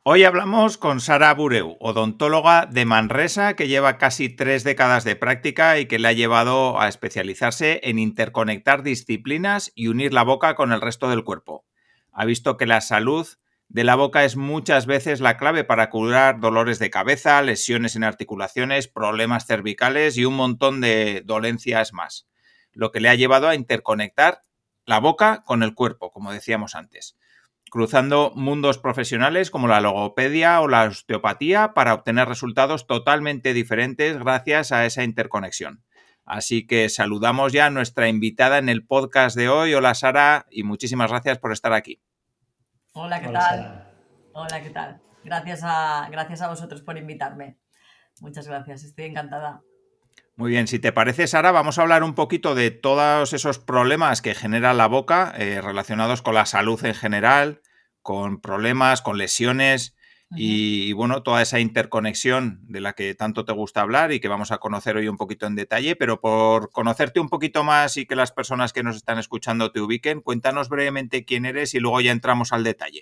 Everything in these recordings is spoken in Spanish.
Hoy hablamos con Sara Bureu, odontóloga de Manresa, que lleva casi 3 décadas de práctica y que le ha llevado a especializarse en interconectar disciplinas y unir la boca con el resto del cuerpo. Ha visto que la salud de la boca es muchas veces la clave para curar dolores de cabeza, lesiones en articulaciones, problemas cervicales y un montón de dolencias más, lo que le ha llevado a interconectar la boca con el cuerpo, como decíamos antes, cruzando mundos profesionales como la logopedia o la osteopatía para obtener resultados totalmente diferentes gracias a esa interconexión. Así que saludamos ya a nuestra invitada en el podcast de hoy. Hola Sara, y muchísimas gracias por estar aquí. Hola, ¿qué Hola, tal? Sara. Hola, ¿qué tal? Gracias a vosotros por invitarme. Muchas gracias, estoy encantada. Muy bien, si te parece, Sara, vamos a hablar un poquito de todos esos problemas que genera la boca relacionados con la salud en general, con problemas, con lesiones y, bueno, toda esa interconexión de la que tanto te gusta hablar y que vamos a conocer hoy un poquito en detalle, pero por conocerte un poquito más y que las personas que nos están escuchando te ubiquen, cuéntanos brevemente quién eres y luego ya entramos al detalle.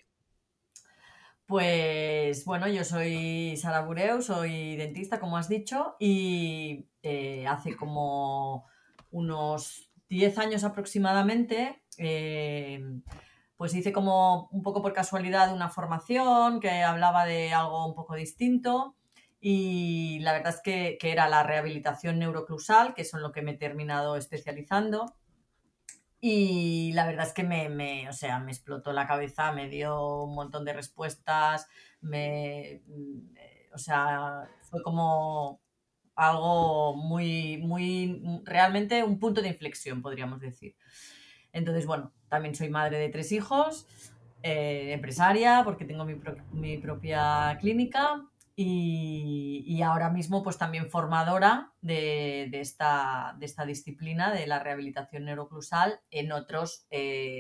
Pues bueno, yo soy Sara Bureu, soy dentista, como has dicho, y hace como unos 10 años aproximadamente, pues hice como un poco por casualidad una formación que hablaba de algo un poco distinto y la verdad es que era la rehabilitación neuroclusal, que es en lo que me he terminado especializando. Y la verdad es que me explotó la cabeza, me dio un montón de respuestas, fue como algo realmente un punto de inflexión, podríamos decir. Entonces, bueno, también soy madre de 3 hijos, empresaria, porque tengo mi propia clínica y ahora mismo pues también formadora de esta disciplina de la rehabilitación neuroclusal en otros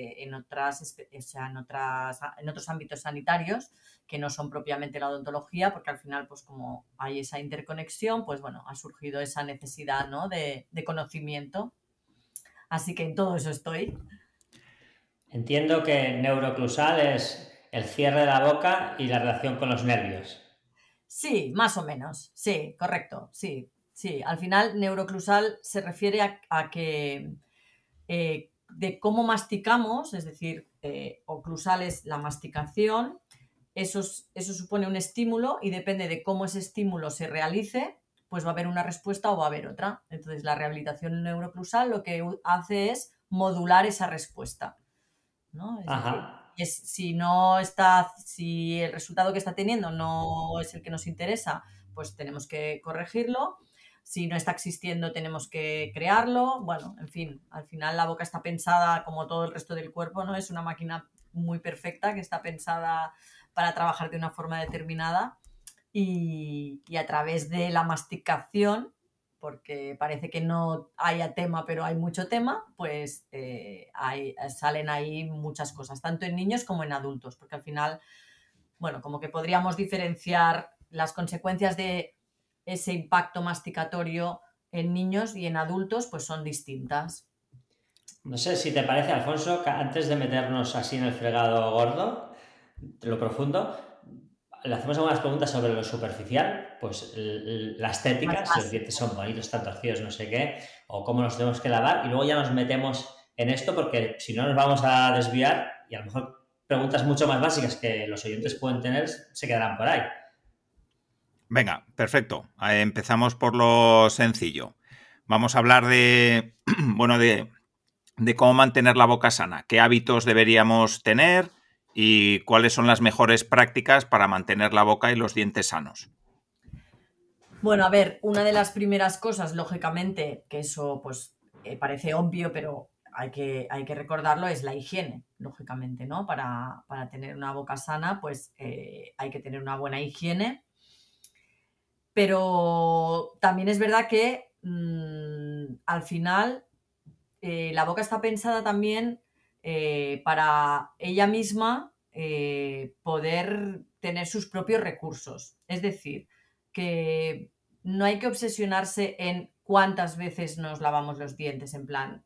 ámbitos sanitarios que no son propiamente la odontología, porque al final pues como hay esa interconexión, pues bueno, ha surgido esa necesidad, ¿no?, de conocimiento. Así que en todo eso estoy. Entiendo que neuroclusal es el cierre de la boca y la relación con los nervios. Sí, más o menos. Sí, correcto. Sí, sí. Al final, neuroclusal se refiere a que de cómo masticamos, es decir, oclusal es la masticación, eso supone un estímulo y depende de cómo ese estímulo se realice, pues va a haber una respuesta o va a haber otra. Entonces, la rehabilitación neuroclusal lo que hace es modular esa respuesta, ¿no? Es decir, Ajá. si el resultado que está teniendo no es el que nos interesa, pues tenemos que corregirlo. Si no está existiendo, tenemos que crearlo. Bueno, en fin, al final la boca está pensada como todo el resto del cuerpo, ¿no? Es una máquina muy perfecta que está pensada para trabajar de una forma determinada y a través de la masticación, porque parece que no haya tema, pero hay mucho tema, pues salen ahí muchas cosas, tanto en niños como en adultos, porque al final, bueno, como que podríamos diferenciar las consecuencias de ese impacto masticatorio en niños y en adultos, pues son distintas. No sé si te parece, Alfonso, que antes de meternos así en el fregado gordo, de lo profundo, le hacemos algunas preguntas sobre lo superficial, pues la Más estética, si los dientes básico. son bonitos, están torcidos, no sé qué, o cómo los tenemos que lavar, y luego ya nos metemos en esto porque si no nos vamos a desviar y a lo mejor preguntas mucho más básicas que los oyentes pueden tener se quedarán por ahí. Venga, perfecto. Empezamos por lo sencillo. Vamos a hablar de, bueno, de cómo mantener la boca sana, qué hábitos deberíamos tener y cuáles son las mejores prácticas para mantener la boca y los dientes sanos. Bueno, a ver, una de las primeras cosas, lógicamente, que eso pues parece obvio, pero hay que recordarlo, es la higiene, lógicamente, ¿no? Para tener una boca sana, pues hay que tener una buena higiene. Pero también es verdad que al final la boca está pensada también para ella misma poder tener sus propios recursos. Es decir, que no hay que obsesionarse en cuántas veces nos lavamos los dientes, en plan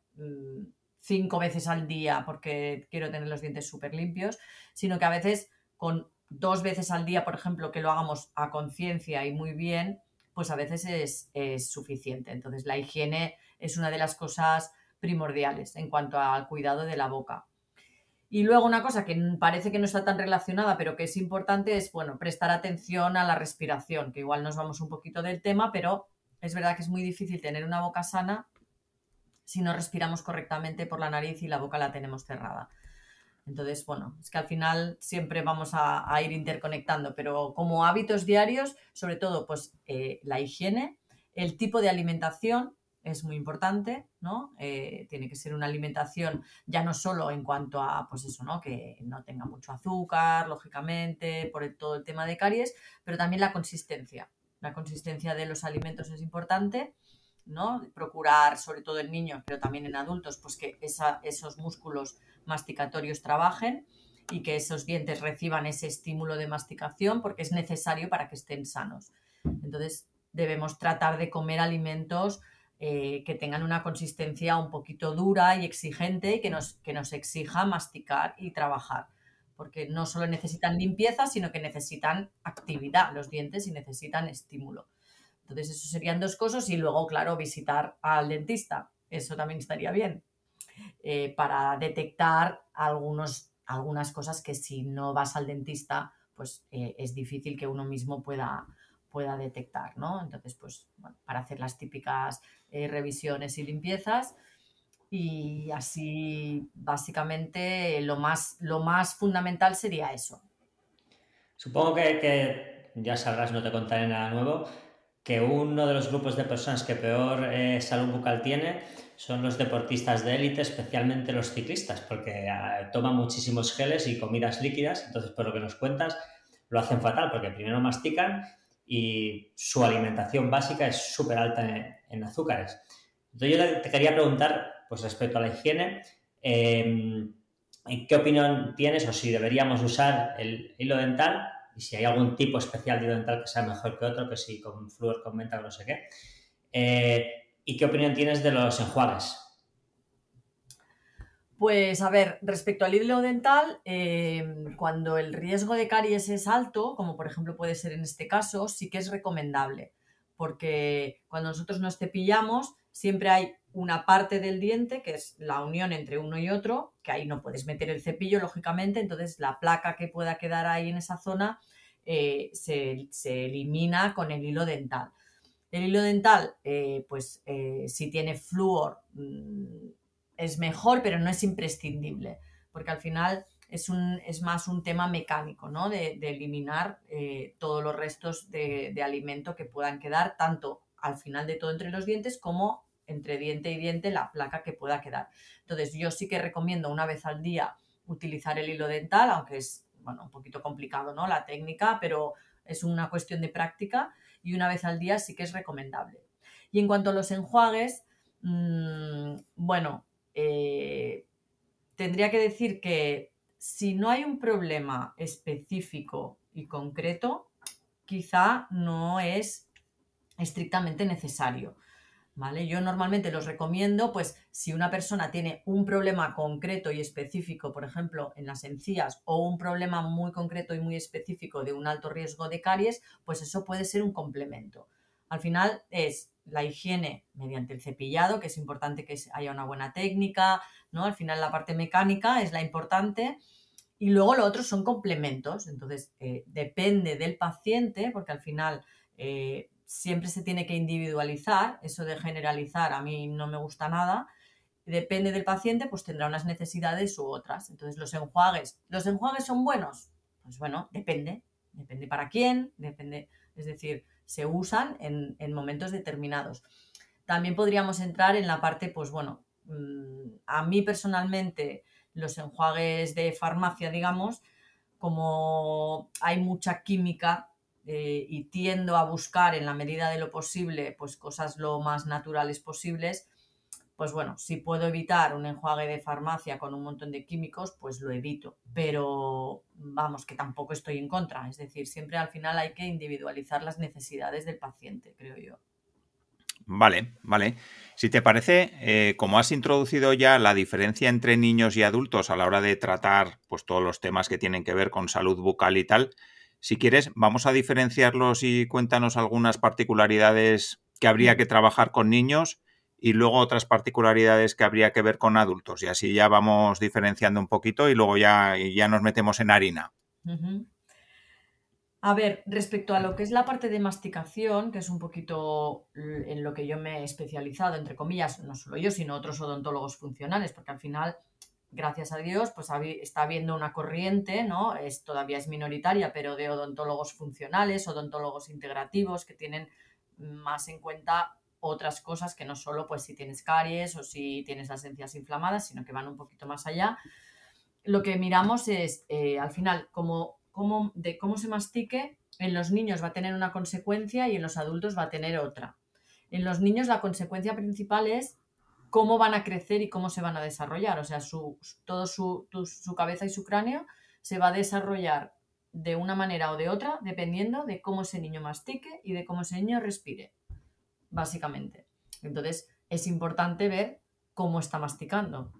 5 veces al día porque quiero tener los dientes súper limpios, sino que a veces con 2 veces al día, por ejemplo, que lo hagamos a conciencia y muy bien, pues a veces es suficiente. Entonces, la higiene es una de las cosas primordiales en cuanto al cuidado de la boca. Y luego una cosa que parece que no está tan relacionada, pero que es importante, es, bueno, prestar atención a la respiración, que igual nos vamos un poquito del tema, pero es verdad que es muy difícil tener una boca sana si no respiramos correctamente por la nariz y la boca la tenemos cerrada. Entonces, bueno, es que al final siempre vamos a ir interconectando, pero como hábitos diarios, sobre todo, pues la higiene, el tipo de alimentación es muy importante, ¿no? Tiene que ser una alimentación ya no solo en cuanto a, pues eso, ¿no? Que no tenga mucho azúcar, lógicamente, por todo el tema de caries, pero también la consistencia. La consistencia de los alimentos es importante, ¿no? Procurar, sobre todo en niños, pero también en adultos, pues que esos músculos masticatorios trabajen y que esos dientes reciban ese estímulo de masticación porque es necesario para que estén sanos. Entonces, debemos tratar de comer alimentos que tengan una consistencia un poquito dura y exigente y que nos exija masticar y trabajar. Porque no solo necesitan limpieza, sino que necesitan actividad los dientes y necesitan estímulo. Entonces, eso serían 2 cosas y luego, claro, visitar al dentista. Eso también estaría bien para detectar algunas cosas que si no vas al dentista, pues es difícil que uno mismo pueda detectar, ¿no? Entonces, pues bueno, para hacer las típicas revisiones y limpiezas y así básicamente lo más fundamental sería eso. Supongo que ya sabrás, no te contaré nada nuevo, que uno de los grupos de personas que peor salud bucal tiene son los deportistas de élite, especialmente los ciclistas, porque toman muchísimos geles y comidas líquidas, entonces por lo que nos cuentas lo hacen fatal, porque primero mastican y su alimentación básica es súper alta en azúcares. Entonces yo te quería preguntar, pues respecto a la higiene, ¿qué opinión tienes o si deberíamos usar el hilo dental? Y si hay algún tipo especial de hilo dental que sea mejor que otro, que si con flúor, con menta, no sé qué. ¿Y qué opinión tienes de los enjuagues? Pues a ver, respecto al hilo dental, cuando el riesgo de caries es alto, como por ejemplo puede ser en este caso, sí que es recomendable, porque cuando nosotros nos cepillamos, siempre hay una parte del diente, que es la unión entre uno y otro, que ahí no puedes meter el cepillo, lógicamente, entonces la placa que pueda quedar ahí en esa zona se elimina con el hilo dental. El hilo dental, si tiene flúor, es mejor, pero no es imprescindible, porque al final es más un tema mecánico, ¿no? De eliminar todos los restos de alimento que puedan quedar, tanto al final de todo entre los dientes como entre diente y diente la placa que pueda quedar. Entonces, yo sí que recomiendo una vez al día utilizar el hilo dental, aunque es, bueno, un poquito complicado, ¿no? La técnica, pero es una cuestión de práctica y una vez al día sí que es recomendable. Y en cuanto a los enjuagues, bueno, tendría que decir que si no hay un problema específico y concreto, quizá no es estrictamente necesario. ¿Vale? Yo normalmente los recomiendo, pues si una persona tiene un problema concreto y específico, por ejemplo, en las encías, o un problema muy concreto y muy específico de un alto riesgo de caries, pues eso puede ser un complemento. Al final es la higiene mediante el cepillado, que es importante que haya una buena técnica, ¿no? Al final la parte mecánica es la importante. Y luego lo otro son complementos. Entonces, depende del paciente, porque al final siempre se tiene que individualizar. Eso de generalizar a mí no me gusta nada. Depende del paciente, pues tendrá unas necesidades u otras. Entonces, ¿los enjuagues son buenos? Pues bueno, depende. Depende para quién, depende. Es decir, se usan en momentos determinados. También podríamos entrar en la parte, pues bueno, a mí personalmente los enjuagues de farmacia, digamos, como hay mucha química y tiendo a buscar en la medida de lo posible pues cosas lo más naturales posibles, pues bueno, si puedo evitar un enjuague de farmacia con un montón de químicos, pues lo evito, pero vamos, que tampoco estoy en contra, es decir, siempre al final hay que individualizar las necesidades del paciente, creo yo. Vale, vale. Si te parece, como has introducido ya la diferencia entre niños y adultos a la hora de tratar pues, todos los temas que tienen que ver con salud bucal y tal, si quieres, vamos a diferenciarlos y cuéntanos algunas particularidades que habría que trabajar con niños y luego otras particularidades que habría que ver con adultos. Y así ya vamos diferenciando un poquito y luego ya nos metemos en harina. Ujú. A ver, respecto a lo que es la parte de masticación, que es un poquito en lo que yo me he especializado, entre comillas, no solo yo, sino otros odontólogos funcionales, porque al final, gracias a Dios, pues está habiendo una corriente, ¿no? Todavía es minoritaria, pero de odontólogos funcionales, odontólogos integrativos, que tienen más en cuenta otras cosas que no solo pues si tienes caries o si tienes las encías inflamadas, sino que van un poquito más allá. Lo que miramos es, al final, de cómo se mastique, en los niños va a tener una consecuencia y en los adultos va a tener otra. En los niños la consecuencia principal es cómo van a crecer y cómo se van a desarrollar. O sea, todo su cabeza y su cráneo se va a desarrollar de una manera o de otra, dependiendo de cómo ese niño mastique y de cómo ese niño respire, básicamente. Entonces, es importante ver cómo está masticando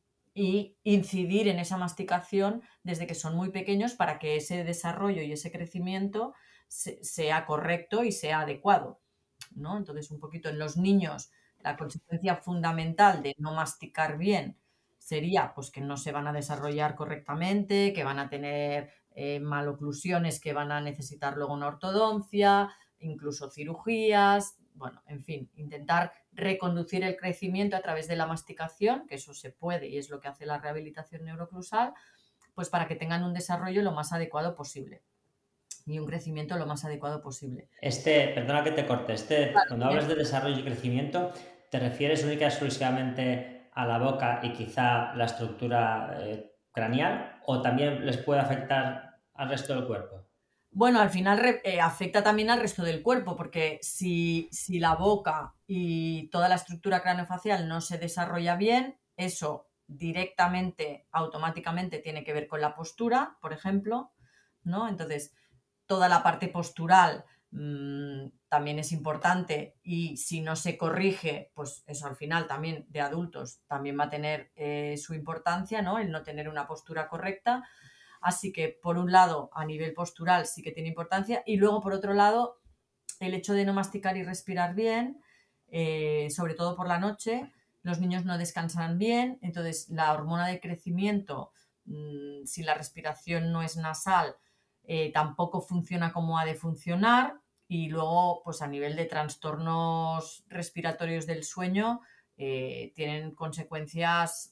y incidir en esa masticación desde que son muy pequeños para que ese desarrollo y ese crecimiento sea correcto y sea adecuado, ¿no? Entonces, un poquito en los niños, la consecuencia fundamental de no masticar bien sería pues que no se van a desarrollar correctamente, que van a tener maloclusiones que van a necesitar luego una ortodoncia, incluso cirugías, bueno, en fin, intentar reconducir el crecimiento a través de la masticación, que eso se puede y es lo que hace la rehabilitación neuroclusal, pues para que tengan un desarrollo lo más adecuado posible y un crecimiento lo más adecuado posible. Perdona que te corte, cuando hablas de desarrollo y crecimiento, ¿te refieres única y exclusivamente a la boca y quizá la estructura craneal o también les puede afectar al resto del cuerpo? Bueno, al final afecta también al resto del cuerpo, porque si la boca y toda la estructura craneofacial no se desarrolla bien, eso directamente, automáticamente tiene que ver con la postura, por ejemplo, ¿no? Entonces, toda la parte postural también es importante y si no se corrige, pues eso al final también de adultos también va a tener su importancia, ¿no? El no tener una postura correcta. Así que, por un lado, a nivel postural sí que tiene importancia y luego, por otro lado, el hecho de no masticar y respirar bien, sobre todo por la noche, los niños no descansan bien, entonces la hormona de crecimiento, si la respiración no es nasal, tampoco funciona como ha de funcionar y luego, pues a nivel de trastornos respiratorios del sueño, tienen consecuencias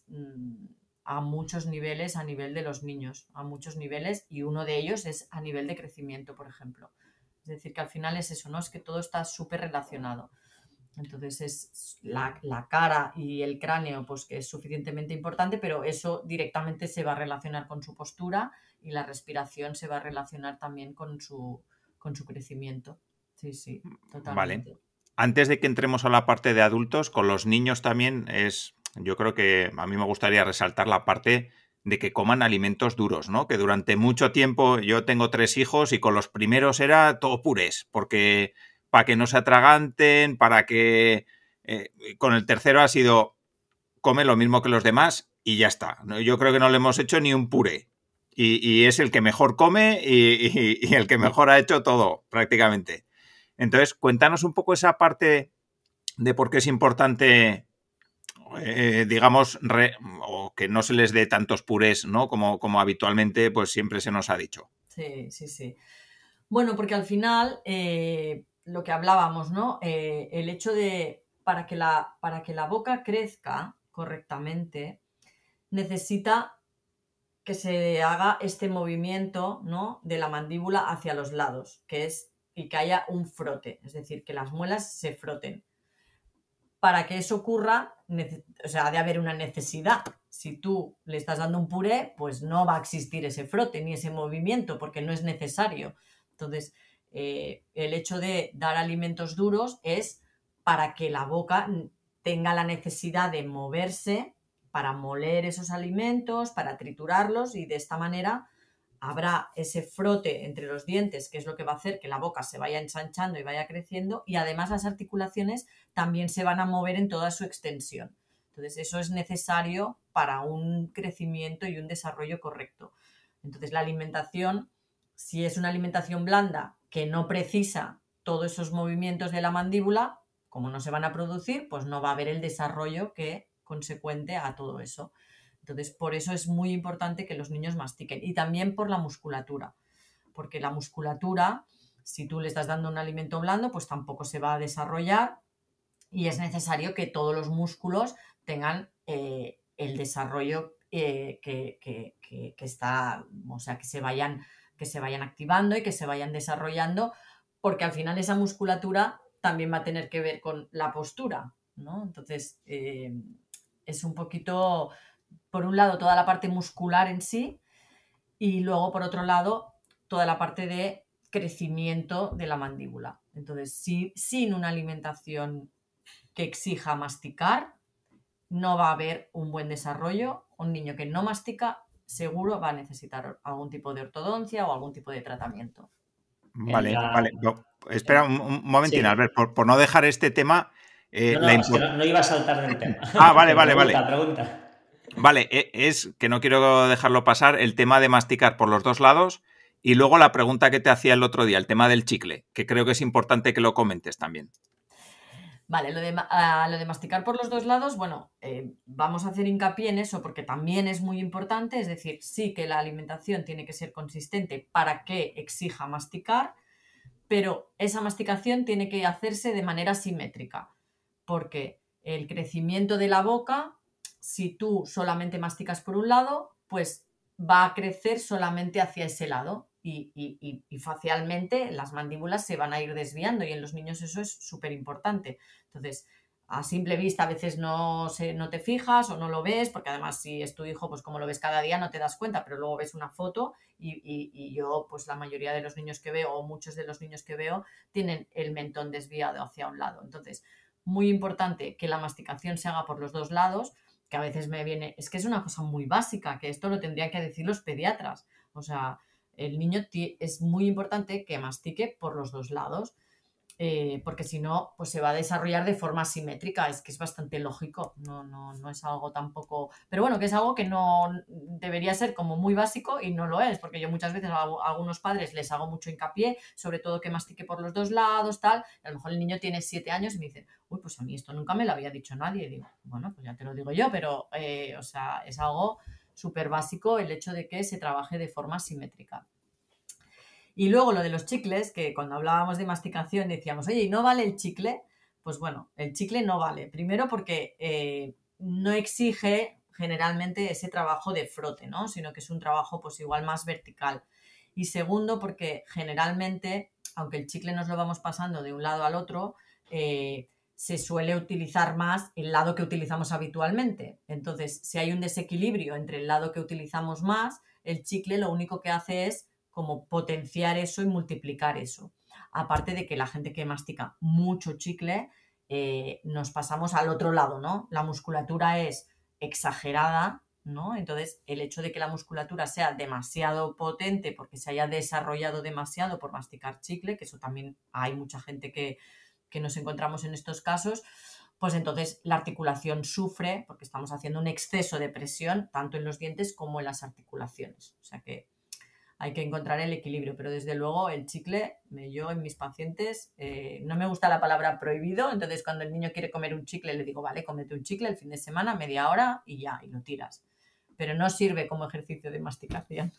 a muchos niveles, a nivel de los niños, a muchos niveles, y uno de ellos es a nivel de crecimiento, por ejemplo. Es decir, que al final es eso, ¿no? Es que todo está súper relacionado. Entonces es la cara y el cráneo, pues que es suficientemente importante, pero eso directamente se va a relacionar con su postura y la respiración se va a relacionar también con su crecimiento. Sí, sí, Vale. totalmente. Antes de que entremos a la parte de adultos, con los niños también yo creo que a mí me gustaría resaltar la parte de que coman alimentos duros, ¿no? Que durante mucho tiempo yo tengo 3 hijos y con los primeros era todo purés, porque para que no se atraganten, para que... con el tercero ha sido come lo mismo que los demás y ya está. Yo creo que no le hemos hecho ni un puré. Y es el que mejor come y el que mejor ha hecho todo, prácticamente. Entonces, cuéntanos un poco esa parte de por qué es importante, digamos, o que no se les dé tantos purés, ¿no? Como habitualmente, pues siempre se nos ha dicho. Sí, sí, sí. Bueno, porque al final, lo que hablábamos, ¿no? El hecho de, para que la boca crezca correctamente, necesita que se haga este movimiento, ¿no? De la mandíbula hacia los lados, y que haya un frote, es decir, que las muelas se froten. Para que eso ocurra, o sea, ha de haber una necesidad. Si tú le estás dando un puré, pues no va a existir ese frote ni ese movimiento porque no es necesario. Entonces, el hecho de dar alimentos duros es para que la boca tenga la necesidad de moverse para moler esos alimentos, para triturarlos y de esta manera habrá ese frote entre los dientes, que es lo que va a hacer que la boca se vaya ensanchando y vaya creciendo, y además las articulaciones también se van a mover en toda su extensión. Entonces, eso es necesario para un crecimiento y un desarrollo correcto. Entonces, la alimentación, si es una alimentación blanda que no precisa todos esos movimientos de la mandíbula, como no se van a producir, pues no va a haber el desarrollo que consecuente a todo eso. Entonces, por eso es muy importante que los niños mastiquen. Y también por la musculatura, porque la musculatura, si tú le estás dando un alimento blando, pues tampoco se va a desarrollar, y es necesario que todos los músculos tengan el desarrollo que está, o sea, que se vayan activando y que se vayan desarrollando, porque al final esa musculatura también va a tener que ver con la postura, ¿no? Entonces, es un poquito, por un lado, toda la parte muscular en sí, y luego, por otro lado, toda la parte de crecimiento de la mandíbula. Entonces, sin una alimentación que exija masticar, no va a haber un buen desarrollo. Un niño que no mastica seguro va a necesitar algún tipo de ortodoncia o algún tipo de tratamiento. Vale. Espera un momentín, Sí. Albert, por no dejar este tema... es que no iba a saltar del tema. Vale. Pregunta. Vale, es que no quiero dejarlo pasar, el tema de masticar por los dos lados, y luego la pregunta que te hacía el otro día, el tema del chicle, que creo que es importante que lo comentes también. Vale, lo de masticar por los dos lados, bueno, vamos a hacer hincapié en eso porque también es muy importante, es decir, sí que la alimentación tiene que ser consistente para que exija masticar, pero esa masticación tiene que hacerse de manera simétrica, porque el crecimiento de la boca, si tú solamente masticas por un lado, pues va a crecer solamente hacia ese lado. Y facialmente las mandíbulas se van a ir desviando, y en los niños eso es súper importante. Entonces, a simple vista a veces no te fijas o no lo ves, porque además si es tu hijo, pues como lo ves cada día no te das cuenta, pero luego ves una foto y yo, pues la mayoría de los niños que veo, o muchos de los niños que veo, tienen el mentón desviado hacia un lado. Entonces, muy importante que la masticación se haga por los dos lados, que a veces me viene, es que es una cosa muy básica, que esto lo tendrían que decir los pediatras. O sea, el niño es muy importante que mastique por los dos lados, porque si no, pues se va a desarrollar de forma simétrica. Es que es bastante lógico, no es algo tampoco... Pero bueno, que es algo que no debería ser como muy básico y no lo es, porque yo muchas veces a algunos padres les hago mucho hincapié, sobre todo que mastique por los dos lados, tal, y a lo mejor el niño tiene 7 años y me dice, uy, pues a mí esto nunca me lo había dicho nadie. Y digo, bueno, pues ya te lo digo yo, pero, o sea, es algo súper básico el hecho de que se trabaje de forma simétrica. Y luego lo de los chicles, que cuando hablábamos de masticación decíamos, oye, ¿y no vale el chicle? Pues bueno, el chicle no vale. Primero porque no exige generalmente ese trabajo de frote, ¿no? Sino que es un trabajo pues igual más vertical. Y segundo porque generalmente, aunque el chicle nos lo vamos pasando de un lado al otro, se suele utilizar más el lado que utilizamos habitualmente. Entonces, si hay un desequilibrio entre el lado que utilizamos más, el chicle lo único que hace es como potenciar eso y multiplicar eso. Aparte de que la gente que mastica mucho chicle, nos pasamos al otro lado, ¿no? La musculatura es exagerada, ¿no? Entonces, el hecho de que la musculatura sea demasiado potente porque se haya desarrollado demasiado por masticar chicle, que eso también hay mucha gente que nos encontramos en estos casos, pues entonces la articulación sufre porque estamos haciendo un exceso de presión tanto en los dientes como en las articulaciones. O sea que hay que encontrar el equilibrio, pero desde luego el chicle, yo en mis pacientes, no me gusta la palabra prohibido, entonces cuando el niño quiere comer un chicle le digo, vale, cómete un chicle el fin de semana, media hora y ya, y lo tiras. Pero no sirve como ejercicio de masticación.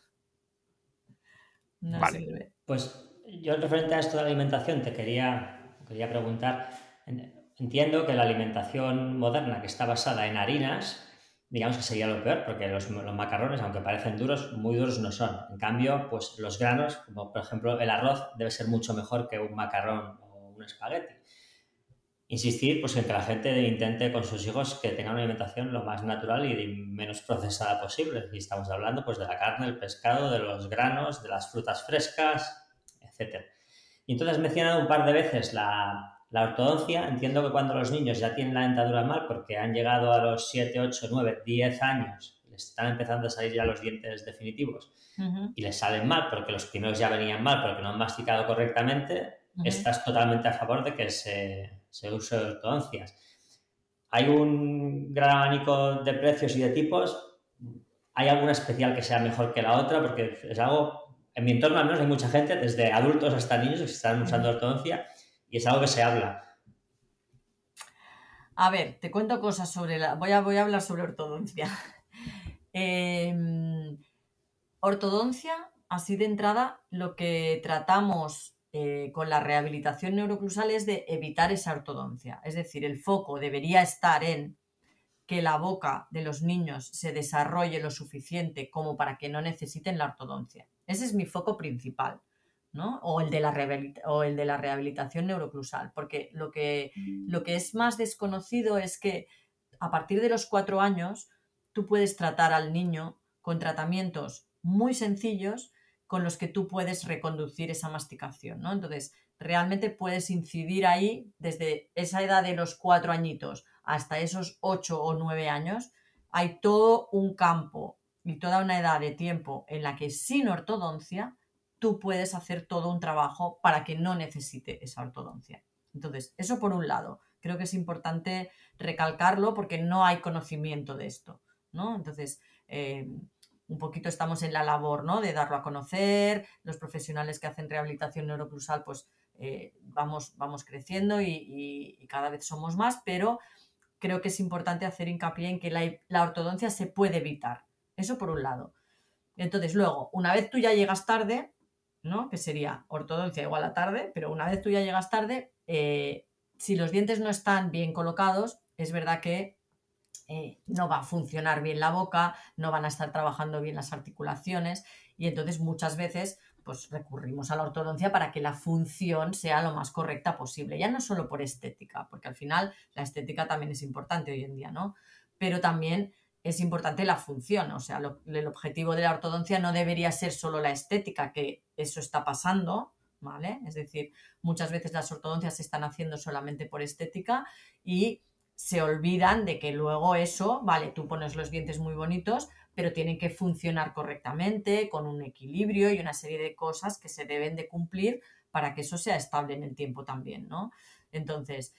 No Vale. sirve. Pues yo referente a esto de la alimentación te quería preguntar, entiendo que la alimentación moderna que está basada en harinas, digamos que sería lo peor, porque los macarrones, aunque parecen duros, muy duros no son. En cambio, pues los granos, como por ejemplo el arroz, debe ser mucho mejor que un macarrón o un espagueti. Insistir pues en que la gente intente con sus hijos que tengan una alimentación lo más natural y menos procesada posible. Y estamos hablando pues de la carne, el pescado, de los granos, de las frutas frescas, etc. Y entonces has mencionado un par de veces la ortodoncia. Entiendo que cuando los niños ya tienen la dentadura mal porque han llegado a los 7, 8, 9, 10 años, les están empezando a salir ya los dientes definitivos Ujú, y les salen mal porque los primeros ya venían mal porque no han masticado correctamente, ujú. estás totalmente a favor de que se use ortodoncias. Hay un gran abanico de precios y de tipos. ¿Hay alguna especial que sea mejor que la otra? Porque es algo, en mi entorno al menos hay mucha gente, desde adultos hasta niños, que están usando ortodoncia y es algo que se habla. A ver, te cuento cosas sobre voy a hablar sobre ortodoncia. Ortodoncia, así de entrada, lo que tratamos con la rehabilitación neuroclusal es de evitar esa ortodoncia. Es decir, el foco debería estar en que la boca de los niños se desarrolle lo suficiente como para que no necesiten la ortodoncia. Ese es mi foco principal, ¿no? O el de la rehabilitación neuroclusal, porque lo que es más desconocido es que a partir de los 4 años tú puedes tratar al niño con tratamientos muy sencillos con los que tú puedes reconducir esa masticación, ¿no? Entonces, realmente puedes incidir ahí desde esa edad de los 4 añitos hasta esos 8 o 9 años. Hay todo un campo y toda una edad de tiempo en la que sin ortodoncia tú puedes hacer todo un trabajo para que no necesite esa ortodoncia. Entonces, eso por un lado. Creo que es importante recalcarlo porque no hay conocimiento de esto, ¿no? Entonces, un poquito estamos en la labor, ¿no? De darlo a conocer, los profesionales que hacen rehabilitación neuroclusal, pues vamos creciendo y cada vez somos más, pero creo que es importante hacer hincapié en que la ortodoncia se puede evitar. Eso por un lado. Entonces, luego, una vez tú ya llegas tarde, ¿no? Que sería ortodoncia igual a tarde, pero una vez tú ya llegas tarde, si los dientes no están bien colocados, es verdad que no va a funcionar bien la boca, no van a estar trabajando bien las articulaciones y entonces muchas veces pues recurrimos a la ortodoncia para que la función sea lo más correcta posible, ya no solo por estética, porque al final la estética también es importante hoy en día, ¿no? Pero también es importante la función, o sea, el objetivo de la ortodoncia no debería ser solo la estética, que eso está pasando, ¿vale? Es decir, muchas veces las ortodoncias se están haciendo solamente por estética y se olvidan de que luego eso, vale, tú pones los dientes muy bonitos, pero tienen que funcionar correctamente, con un equilibrio y una serie de cosas que se deben de cumplir para que eso sea estable en el tiempo también, ¿no? Entonces,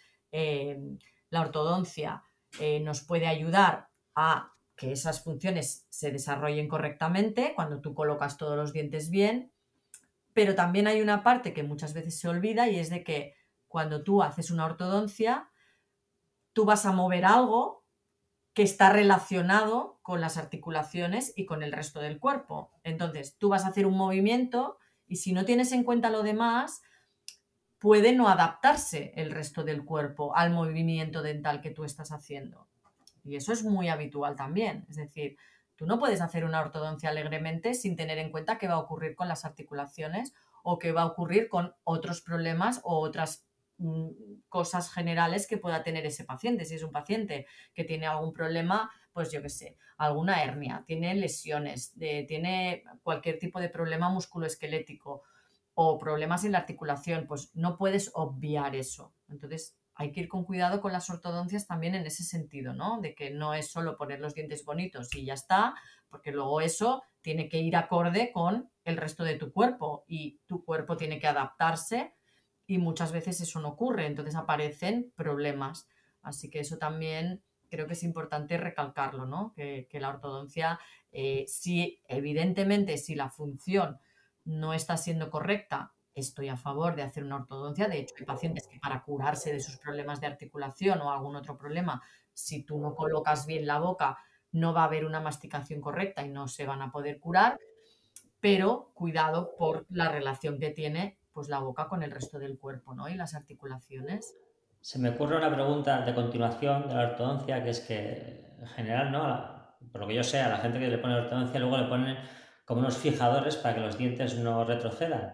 la ortodoncia nos puede ayudar a que esas funciones se desarrollen correctamente cuando tú colocas todos los dientes bien, pero también hay una parte que muchas veces se olvida y es de que cuando tú haces una ortodoncia, tú vas a mover algo que está relacionado con las articulaciones y con el resto del cuerpo. Entonces, tú vas a hacer un movimiento y si no tienes en cuenta lo demás, puede no adaptarse el resto del cuerpo al movimiento dental que tú estás haciendo. Y eso es muy habitual también. Es decir, tú no puedes hacer una ortodoncia alegremente sin tener en cuenta qué va a ocurrir con las articulaciones o qué va a ocurrir con otros problemas o otras cosas generales que pueda tener ese paciente. Si es un paciente que tiene algún problema, pues yo qué sé, alguna hernia, tiene lesiones, tiene cualquier tipo de problema musculoesquelético o problemas en la articulación, pues no puedes obviar eso. Entonces, hay que ir con cuidado con las ortodoncias también en ese sentido, ¿no? De que no es solo poner los dientes bonitos y ya está, porque luego eso tiene que ir acorde con el resto de tu cuerpo y tu cuerpo tiene que adaptarse y muchas veces eso no ocurre, entonces aparecen problemas. Así que eso también creo que es importante recalcarlo, ¿no? Que la ortodoncia, sí, evidentemente, si la función no está siendo correcta, estoy a favor de hacer una ortodoncia. De hecho, hay pacientes que para curarse de sus problemas de articulación o algún otro problema, si tú no colocas bien la boca, no va a haber una masticación correcta y no se van a poder curar, pero cuidado por la relación que tiene pues la boca con el resto del cuerpo, ¿no? Y las articulaciones. Se me ocurre una pregunta de continuación de la ortodoncia, que es que en general, ¿no? Por lo que yo sé, a la gente que le pone ortodoncia luego le ponen como unos fijadores para que los dientes no retrocedan.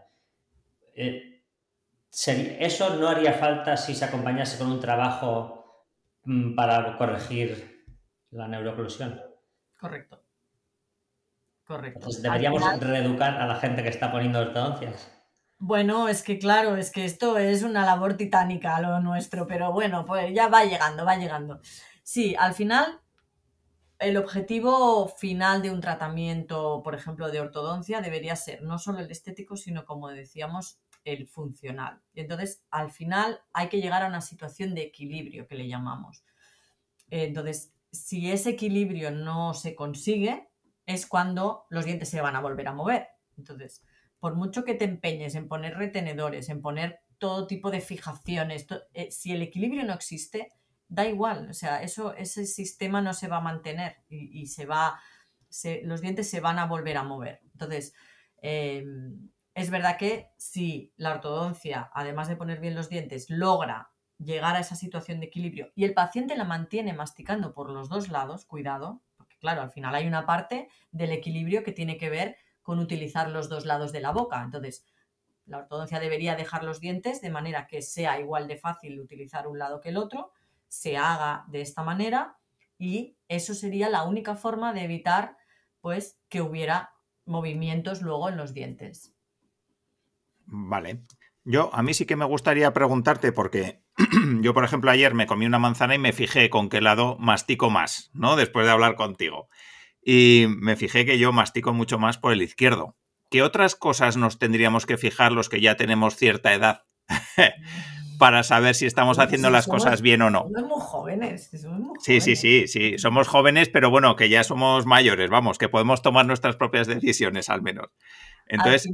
Eso no haría falta si se acompañase con un trabajo para corregir la neuroclusión. Correcto. Correcto. Entonces, Al deberíamos final, reeducar a la gente que está poniendo ortodoncias. bueno, es que claro, es que esto es una labor titánica lo nuestro, pero bueno, pues ya va llegando, va llegando. Sí, al final El objetivo final de un tratamiento, por ejemplo, de ortodoncia, debería ser no solo el estético, sino, como decíamos, el funcional. Y entonces, al final, hay que llegar a una situación de equilibrio, que le llamamos. Entonces, si ese equilibrio no se consigue, es cuando los dientes se van a volver a mover. Entonces, por mucho que te empeñes en poner retenedores, en poner todo tipo de fijaciones, si el equilibrio no existe, da igual, o sea, ese sistema no se va a mantener y los dientes se van a volver a mover. Entonces, es verdad que si la ortodoncia, además de poner bien los dientes, logra llegar a esa situación de equilibrio y el paciente la mantiene masticando por los dos lados, cuidado, porque claro, al final hay una parte del equilibrio que tiene que ver con utilizar los dos lados de la boca. Entonces, la ortodoncia debería dejar los dientes de manera que sea igual de fácil utilizar un lado que el otro, se haga de esta manera y eso sería la única forma de evitar pues que hubiera movimientos luego en los dientes. Vale. A mí sí que me gustaría preguntarte porque yo, por ejemplo, ayer me comí una manzana y me fijé con qué lado mastico más, ¿no? Después de hablar contigo. Y me fijé que yo mastico mucho más por el izquierdo. ¿Qué otras cosas nos tendríamos que fijar los que ya tenemos cierta edad para saber si estamos haciendo las cosas bien o no? Somos muy jóvenes. Sí. Somos jóvenes, pero bueno, que ya somos mayores, vamos, que podemos tomar nuestras propias decisiones al menos. Entonces...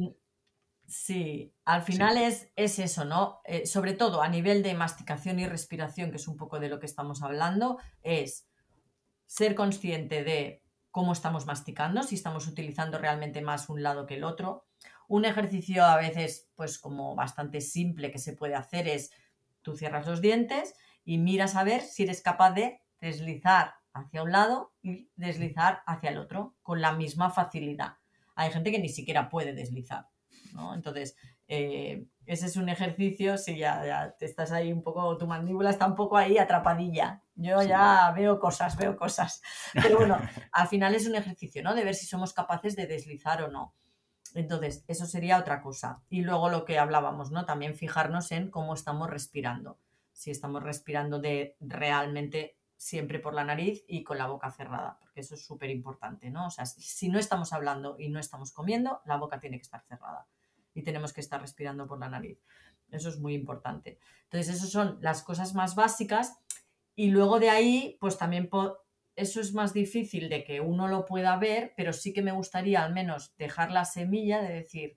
Sí, al final es eso, ¿no? Sobre todo a nivel de masticación y respiración, que es un poco de lo que estamos hablando, es ser consciente de cómo estamos masticando, si estamos utilizando realmente más un lado que el otro. Un ejercicio a veces, pues como bastante simple que se puede hacer es, tú cierras los dientes y miras a ver si eres capaz de deslizar hacia un lado y deslizar hacia el otro con la misma facilidad. Hay gente que ni siquiera puede deslizar, ¿no? Entonces, ese es un ejercicio, si ya te estás ahí un poco, tu mandíbula está un poco ahí atrapadilla. Yo ya veo cosas. Pero bueno, al final es un ejercicio, ¿no? De ver si somos capaces de deslizar o no. Entonces, eso sería otra cosa. Y luego lo que hablábamos, ¿no? También fijarnos en cómo estamos respirando. Si estamos respirando realmente siempre por la nariz y con la boca cerrada, porque eso es súper importante, ¿no? O sea, si no estamos hablando y no estamos comiendo, la boca tiene que estar cerrada y tenemos que estar respirando por la nariz. Eso es muy importante. Entonces, esas son las cosas más básicas y luego de ahí, pues también eso es más difícil de que uno lo pueda ver, pero sí que me gustaría al menos dejar la semilla de decir,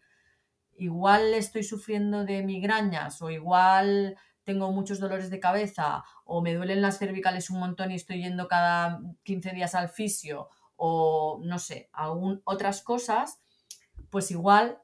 igual estoy sufriendo de migrañas o igual tengo muchos dolores de cabeza o me duelen las cervicales un montón y estoy yendo cada 15 días al fisio o no sé, otras cosas, pues igual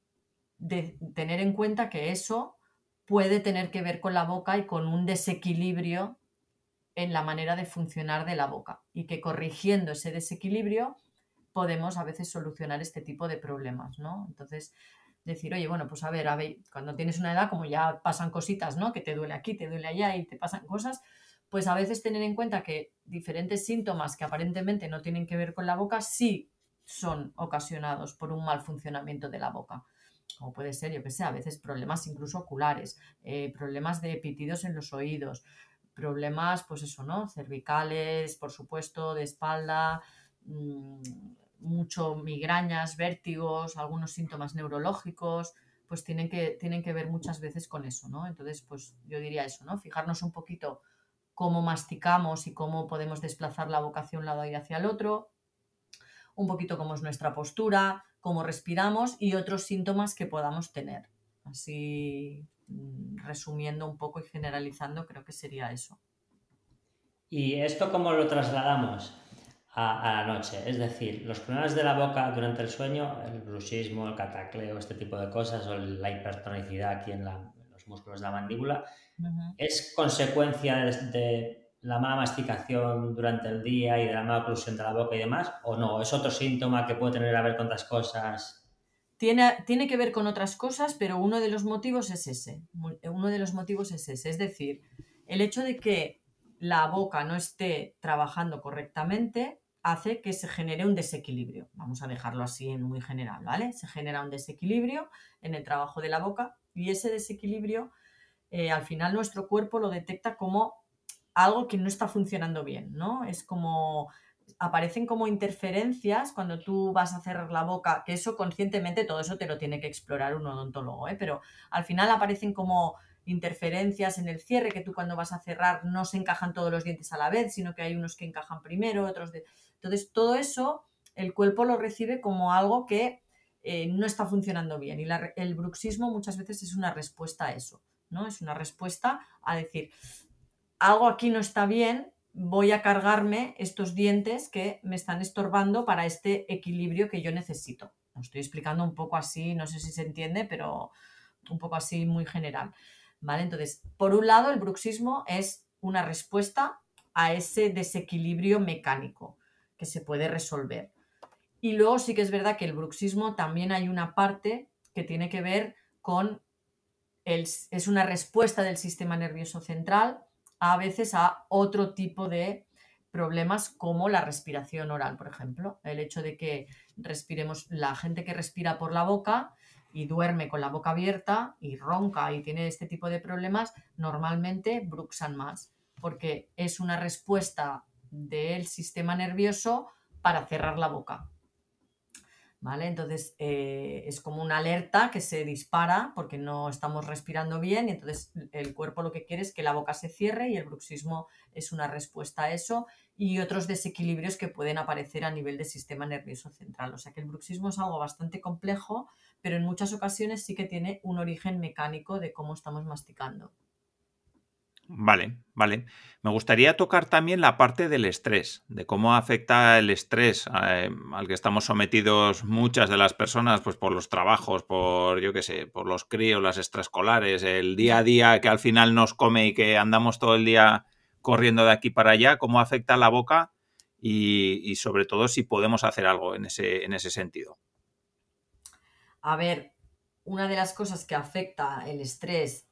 de tener en cuenta que eso puede tener que ver con la boca y con un desequilibrio en la manera de funcionar de la boca y que corrigiendo ese desequilibrio podemos a veces solucionar este tipo de problemas, ¿no? Entonces, decir, oye, bueno, pues a ver, cuando tienes una edad, como ya pasan cositas, ¿no? Que te duele aquí, te duele allá y te pasan cosas, pues a veces tener en cuenta que diferentes síntomas que aparentemente no tienen que ver con la boca sí son ocasionados por un mal funcionamiento de la boca. Como puede ser, yo que sé, a veces problemas incluso oculares, problemas de pitidos en los oídos, problemas, pues eso, ¿no? Cervicales, por supuesto, de espalda, mucho migrañas, vértigos, algunos síntomas neurológicos, pues tienen que ver muchas veces con eso, ¿no? Entonces, pues yo diría eso, ¿no? Fijarnos un poquito cómo masticamos y cómo podemos desplazar la boca hacia un lado y hacia el otro, un poquito cómo es nuestra postura, cómo respiramos y otros síntomas que podamos tener. Así, resumiendo un poco y generalizando, creo que sería eso. ¿Y esto cómo lo trasladamos a la noche? Es decir, los problemas de la boca durante el sueño, el bruxismo, el catacleo, este tipo de cosas, o la hipertonicidad aquí en los músculos de la mandíbula, ¿es consecuencia de la mala masticación durante el día y de la mala oclusión de la boca y demás? ¿O no? ¿Es otro síntoma que puede tener que ver con otras cosas? Tiene que ver con otras cosas, pero uno de los motivos es ese. Es decir, el hecho de que la boca no esté trabajando correctamente hace que se genere un desequilibrio. Vamos a dejarlo así en muy general, ¿vale? Se genera un desequilibrio en el trabajo de la boca y ese desequilibrio, al final nuestro cuerpo lo detecta como algo que no está funcionando bien, ¿no? Es como aparecen como interferencias cuando tú vas a cerrar la boca, que eso conscientemente, todo eso te lo tiene que explorar un odontólogo, ¿eh? Pero al final aparecen como interferencias en el cierre, que tú cuando vas a cerrar no se encajan todos los dientes a la vez, sino que hay unos que encajan primero, otros de... Entonces, todo eso el cuerpo lo recibe como algo que no está funcionando bien. Y el bruxismo muchas veces es una respuesta a eso, ¿no? Es una respuesta a decir, algo aquí no está bien, voy a cargarme estos dientes que me están estorbando para este equilibrio que yo necesito. Lo estoy explicando un poco así, no sé si se entiende, pero un poco así muy general. ¿Vale? Entonces, por un lado, el bruxismo es una respuesta a ese desequilibrio mecánico que se puede resolver. Y luego sí que es verdad que el bruxismo también hay una parte que tiene que ver con, es una respuesta del sistema nervioso central a veces a otro tipo de problemas como la respiración oral, por ejemplo. El hecho de que respiremos, la gente que respira por la boca y duerme con la boca abierta y ronca y tiene este tipo de problemas, normalmente bruxan más, porque es una respuesta del sistema nervioso para cerrar la boca. ¿Vale? Entonces es como una alerta que se dispara porque no estamos respirando bien y entonces el cuerpo lo que quiere es que la boca se cierre y el bruxismo es una respuesta a eso y otros desequilibrios que pueden aparecer a nivel del sistema nervioso central. O sea que el bruxismo es algo bastante complejo, pero en muchas ocasiones sí que tiene un origen mecánico de cómo estamos masticando. Vale, vale. Me gustaría tocar también la parte del estrés, de cómo afecta el estrés al que estamos sometidos muchas de las personas, pues por los trabajos, por, yo qué sé, por los críos, las extraescolares, el día a día que al final nos come y que andamos todo el día corriendo de aquí para allá, cómo afecta la boca y sobre todo si podemos hacer algo en ese sentido. A ver, una de las cosas que afecta el estrés,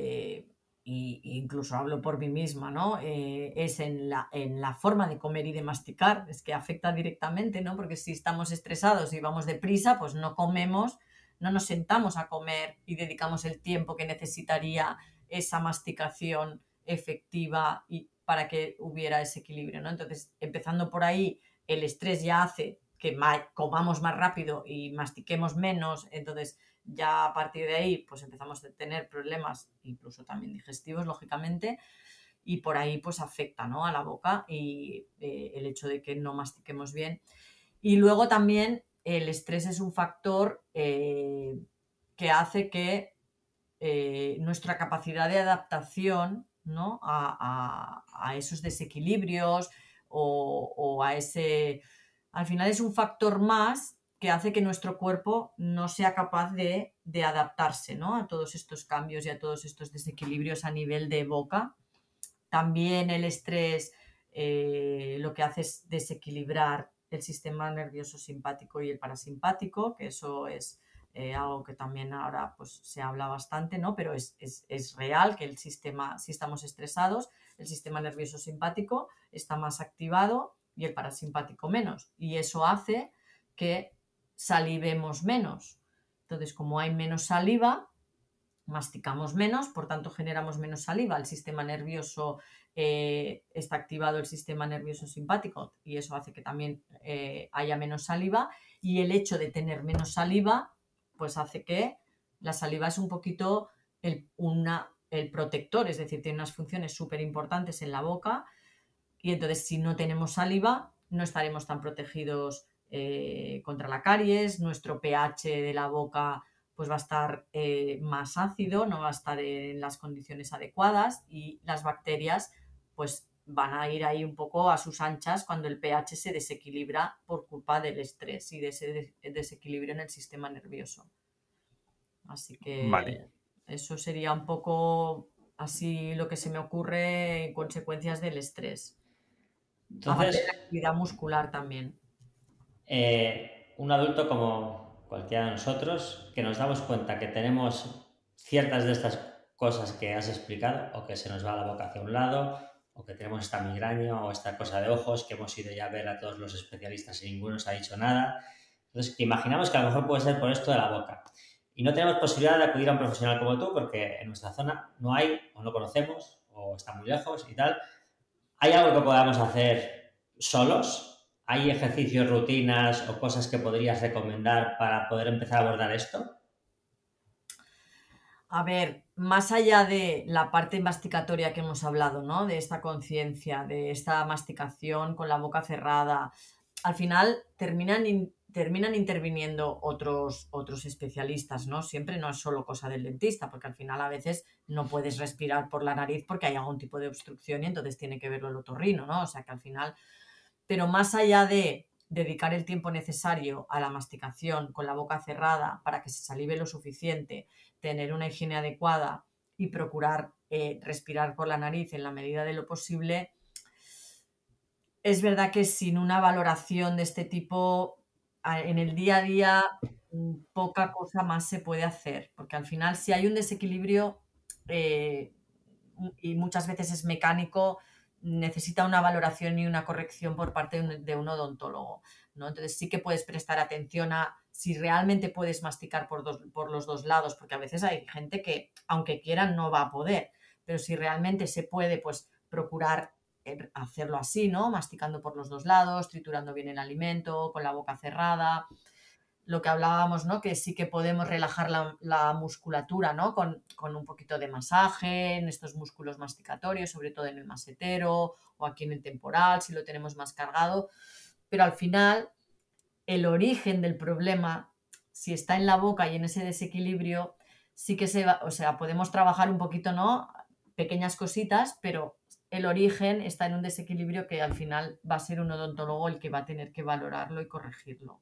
incluso hablo por mí misma, ¿no? Es en la forma de comer y de masticar, es que afecta directamente, ¿no? Porque si estamos estresados y vamos deprisa, pues no comemos, no nos sentamos a comer y dedicamos el tiempo que necesitaría esa masticación efectiva y para que hubiera ese equilibrio, ¿no? Entonces, empezando por ahí, el estrés ya hace que comamos más rápido y mastiquemos menos, entonces ya a partir de ahí pues empezamos a tener problemas incluso también digestivos, lógicamente, y por ahí pues afecta, ¿no?, a la boca y el hecho de que no mastiquemos bien. Y luego también el estrés es un factor que hace que nuestra capacidad de adaptación, ¿no?, a esos desequilibrios o a ese... Al final es un factor más que hace que nuestro cuerpo no sea capaz de adaptarse, ¿no?, a todos estos cambios y a todos estos desequilibrios a nivel de boca. También el estrés lo que hace es desequilibrar el sistema nervioso simpático y el parasimpático, que eso es algo que también ahora pues, se habla bastante, ¿no? Pero es real que el sistema, si estamos estresados, el sistema nervioso simpático está más activado y el parasimpático menos. Y eso hace que salivemos menos. Entonces, como hay menos saliva, masticamos menos, por tanto generamos menos saliva. El sistema nervioso está activado, el sistema nervioso simpático, y eso hace que también haya menos saliva. Y el hecho de tener menos saliva, pues hace que la saliva es un poquito el protector, es decir, tiene unas funciones súper importantes en la boca. Y entonces, si no tenemos saliva, no estaremos tan protegidos contra la caries, nuestro pH de la boca pues va a estar más ácido, no va a estar en las condiciones adecuadas y las bacterias pues van a ir ahí un poco a sus anchas cuando el pH se desequilibra por culpa del estrés y de ese desequilibrio en el sistema nervioso. Así que Vale. eso sería un poco así lo que se me ocurre en consecuencias del estrés. Aparte de la Entonces, actividad muscular también. un adulto como cualquiera de nosotros, que nos damos cuenta que tenemos ciertas de estas cosas que has explicado, o que se nos va la boca hacia un lado, o que tenemos esta migraña o esta cosa de ojos, que hemos ido ya a ver a todos los especialistas y ninguno nos ha dicho nada. Entonces, imaginamos que a lo mejor puede ser por esto de la boca. Y no tenemos posibilidad de acudir a un profesional como tú, porque en nuestra zona no hay, o no conocemos, o está muy lejos y tal. ¿Hay algo que podamos hacer solos? ¿Hay ejercicios, rutinas o cosas que podrías recomendar para poder empezar a abordar esto? A ver, más allá de la parte masticatoria que hemos hablado, ¿no? De esta conciencia, de esta masticación con la boca cerrada, al final terminan interviniendo otros especialistas, ¿no? Siempre no es solo cosa del dentista, porque al final a veces no puedes respirar por la nariz porque hay algún tipo de obstrucción y entonces tiene que verlo el otorrino, ¿no? O sea que al final, pero más allá de dedicar el tiempo necesario a la masticación con la boca cerrada para que se salive lo suficiente, tener una higiene adecuada y procurar respirar por la nariz en la medida de lo posible, es verdad que sin una valoración de este tipo en el día a día poca cosa más se puede hacer, porque al final si hay un desequilibrio eh, y muchas veces es mecánico, necesita una valoración y una corrección por parte de un odontólogo, ¿no? Entonces sí que puedes prestar atención a si realmente puedes masticar por los dos lados, porque a veces hay gente que, aunque quiera, no va a poder, pero si realmente se puede, pues procurar hacerlo así, ¿no? Masticando por los dos lados, triturando bien el alimento, con la boca cerrada. Lo que hablábamos, ¿no? Que sí que podemos relajar la musculatura, ¿no? Con un poquito de masaje en estos músculos masticatorios, sobre todo en el masetero o aquí en el temporal, si lo tenemos más cargado. Pero al final, el origen del problema, si está en la boca y en ese desequilibrio, sí que se va, o sea, podemos trabajar un poquito, ¿no? Pequeñas cositas, pero el origen está en un desequilibrio que al final va a ser un odontólogo el que va a tener que valorarlo y corregirlo.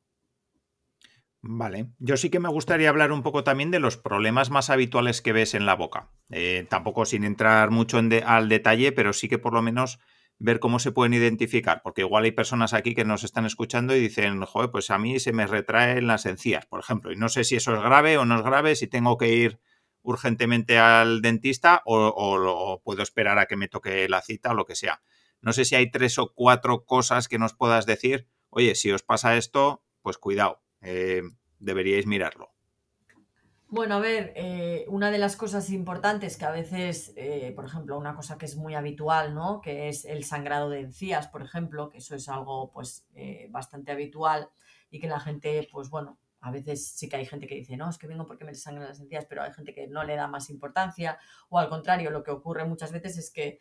Vale, yo sí que me gustaría hablar un poco también de los problemas más habituales que ves en la boca. Tampoco sin entrar mucho al detalle, pero sí que por lo menos ver cómo se pueden identificar, porque igual hay personas aquí que nos están escuchando y dicen, joder, pues a mí se me retraen las encías, por ejemplo, y no sé si eso es grave o no es grave, si tengo que ir urgentemente al dentista o puedo esperar a que me toque la cita o lo que sea. No sé si hay 3 o 4 cosas que nos puedas decir, oye, si os pasa esto, pues cuidado. Deberíais mirarlo. Bueno, a ver, una de las cosas importantes que a veces, por ejemplo, una cosa que es muy habitual, ¿no? Que es el sangrado de encías, por ejemplo, que eso es algo pues bastante habitual y que la gente, pues bueno, a veces sí que hay gente que dice, no, es que vengo porque me sangran las encías, pero hay gente que no le da más importancia o al contrario, lo que ocurre muchas veces es que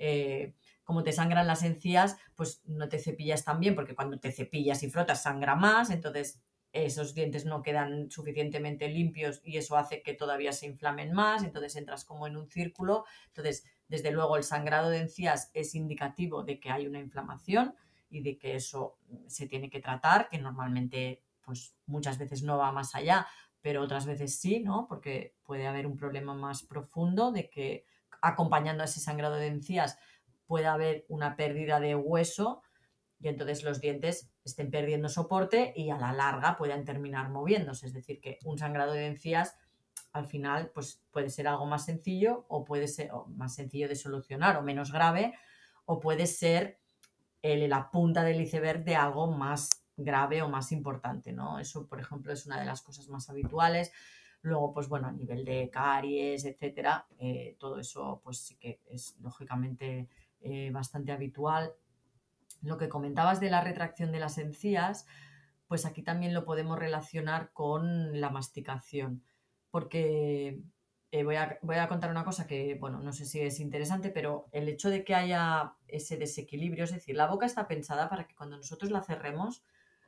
como te sangran las encías, pues no te cepillas tan bien porque cuando te cepillas y frotas sangra más, entonces esos dientes no quedan suficientemente limpios y eso hace que todavía se inflamen más, entonces entras como en un círculo. Entonces, desde luego, el sangrado de encías es indicativo de que hay una inflamación y de que eso se tiene que tratar, que normalmente, pues muchas veces no va más allá, pero otras veces sí, ¿no? Porque puede haber un problema más profundo de que acompañando a ese sangrado de encías puede haber una pérdida de hueso y entonces los dientes estén perdiendo soporte y a la larga puedan terminar moviéndose. Es decir, que un sangrado de encías al final pues, puede ser algo más sencillo o puede ser más sencillo de solucionar o menos grave o puede ser la punta del iceberg de algo más grave o más importante, ¿no? Eso, por ejemplo, es una de las cosas más habituales. Luego, pues bueno, a nivel de caries, etcétera, todo eso pues sí que es lógicamente bastante habitual. Lo que comentabas de la retracción de las encías, pues aquí también lo podemos relacionar con la masticación, porque voy a contar una cosa que, bueno, no sé si es interesante, pero el hecho de que haya ese desequilibrio, es decir, la boca está pensada para que cuando nosotros la cerremos,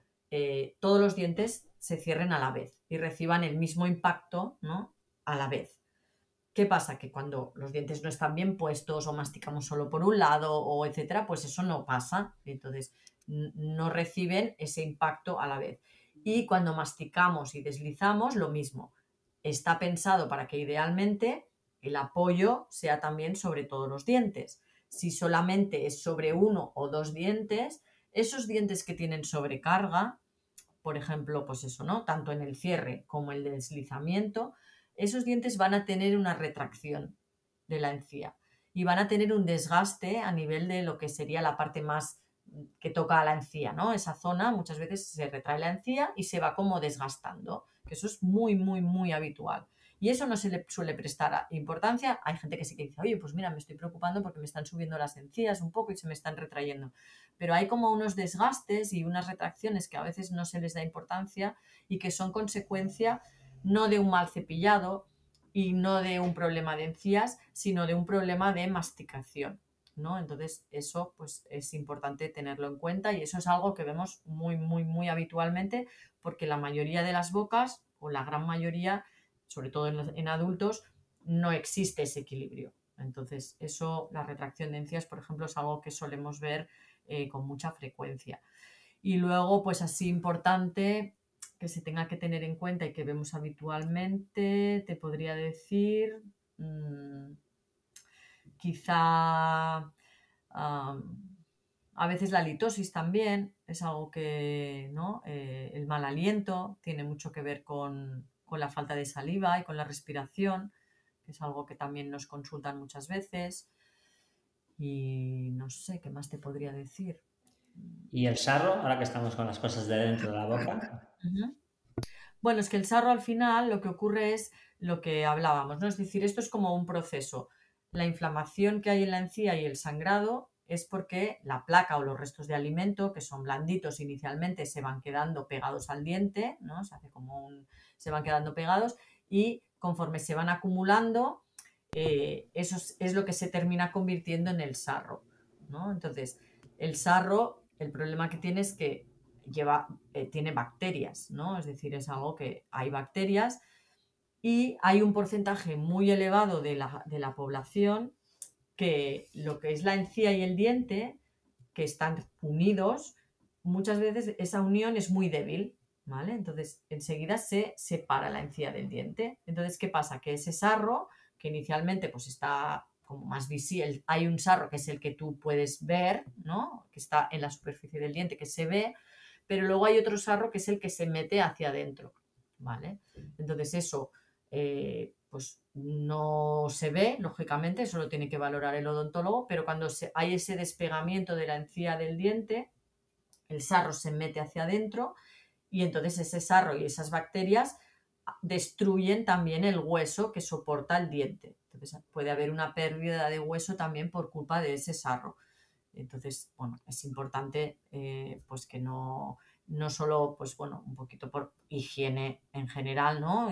todos los dientes se cierren a la vez y reciban el mismo impacto, ¿no? A la vez. ¿Qué pasa? Que cuando los dientes no están bien puestos o masticamos solo por un lado o etcétera, pues eso no pasa. Entonces no reciben ese impacto a la vez. Y cuando masticamos y deslizamos, lo mismo. Está pensado para que idealmente el apoyo sea también sobre todos los dientes. Si solamente es sobre uno o dos dientes, esos dientes que tienen sobrecarga, por ejemplo, pues eso, ¿no? Tanto en el cierre como el deslizamiento, esos dientes van a tener una retracción de la encía y van a tener un desgaste a nivel de lo que sería la parte más que toca a la encía, ¿no? Esa zona muchas veces se retrae la encía y se va como desgastando, que eso es muy, muy, muy habitual. Y eso no se le suele prestar importancia. Hay gente que sí que dice, oye, pues mira, me estoy preocupando porque me están subiendo las encías un poco y se me están retrayendo. Pero hay como unos desgastes y unas retracciones que a veces no se les da importancia y que son consecuencia no de un mal cepillado y no de un problema de encías, sino de un problema de masticación, ¿no? Entonces eso pues es importante tenerlo en cuenta y eso es algo que vemos muy habitualmente porque la mayoría de las bocas o la gran mayoría, sobre todo en adultos, no existe ese equilibrio. Entonces eso, la retracción de encías, por ejemplo, es algo que solemos ver con mucha frecuencia. Y luego, pues así importante que se tenga que tener en cuenta y que vemos habitualmente, te podría decir, quizá a veces la litosis también es algo que, ¿no? El mal aliento tiene mucho que ver con la falta de saliva y con la respiración, que es algo que también nos consultan muchas veces. Y no sé, ¿qué más te podría decir? ¿Y el sarro, ahora que estamos con las cosas de dentro de la boca? Bueno, es que el sarro al final lo que ocurre es lo que hablábamos, ¿no? Es decir, esto es como un proceso. La inflamación que hay en la encía y el sangrado es porque la placa o los restos de alimento, que son blanditos inicialmente, se van quedando pegados al diente, ¿no? Se hace como se van quedando pegados y conforme se van acumulando, eso es lo que se termina convirtiendo en el sarro, ¿no? Entonces, el sarro, el problema que tiene es que tiene bacterias, ¿no? Es decir, es algo que hay bacterias y hay un porcentaje muy elevado de la población que lo que es la encía y el diente, que están unidos, muchas veces esa unión es muy débil, ¿vale? Entonces, enseguida se separa la encía del diente. Entonces, ¿qué pasa? Que ese sarro, que inicialmente pues está como más visible, hay un sarro que es el que tú puedes ver, ¿no? Que está en la superficie del diente, que se ve, pero luego hay otro sarro que es el que se mete hacia adentro, ¿vale? Entonces eso pues no se ve, lógicamente, eso lo tiene que valorar el odontólogo, pero cuando hay ese despegamiento de la encía del diente, el sarro se mete hacia adentro y entonces ese sarro y esas bacterias destruyen también el hueso que soporta el diente. Entonces puede haber una pérdida de hueso también por culpa de ese sarro. Entonces, bueno, es importante pues que no solo, pues bueno, un poquito por higiene en general, ¿no?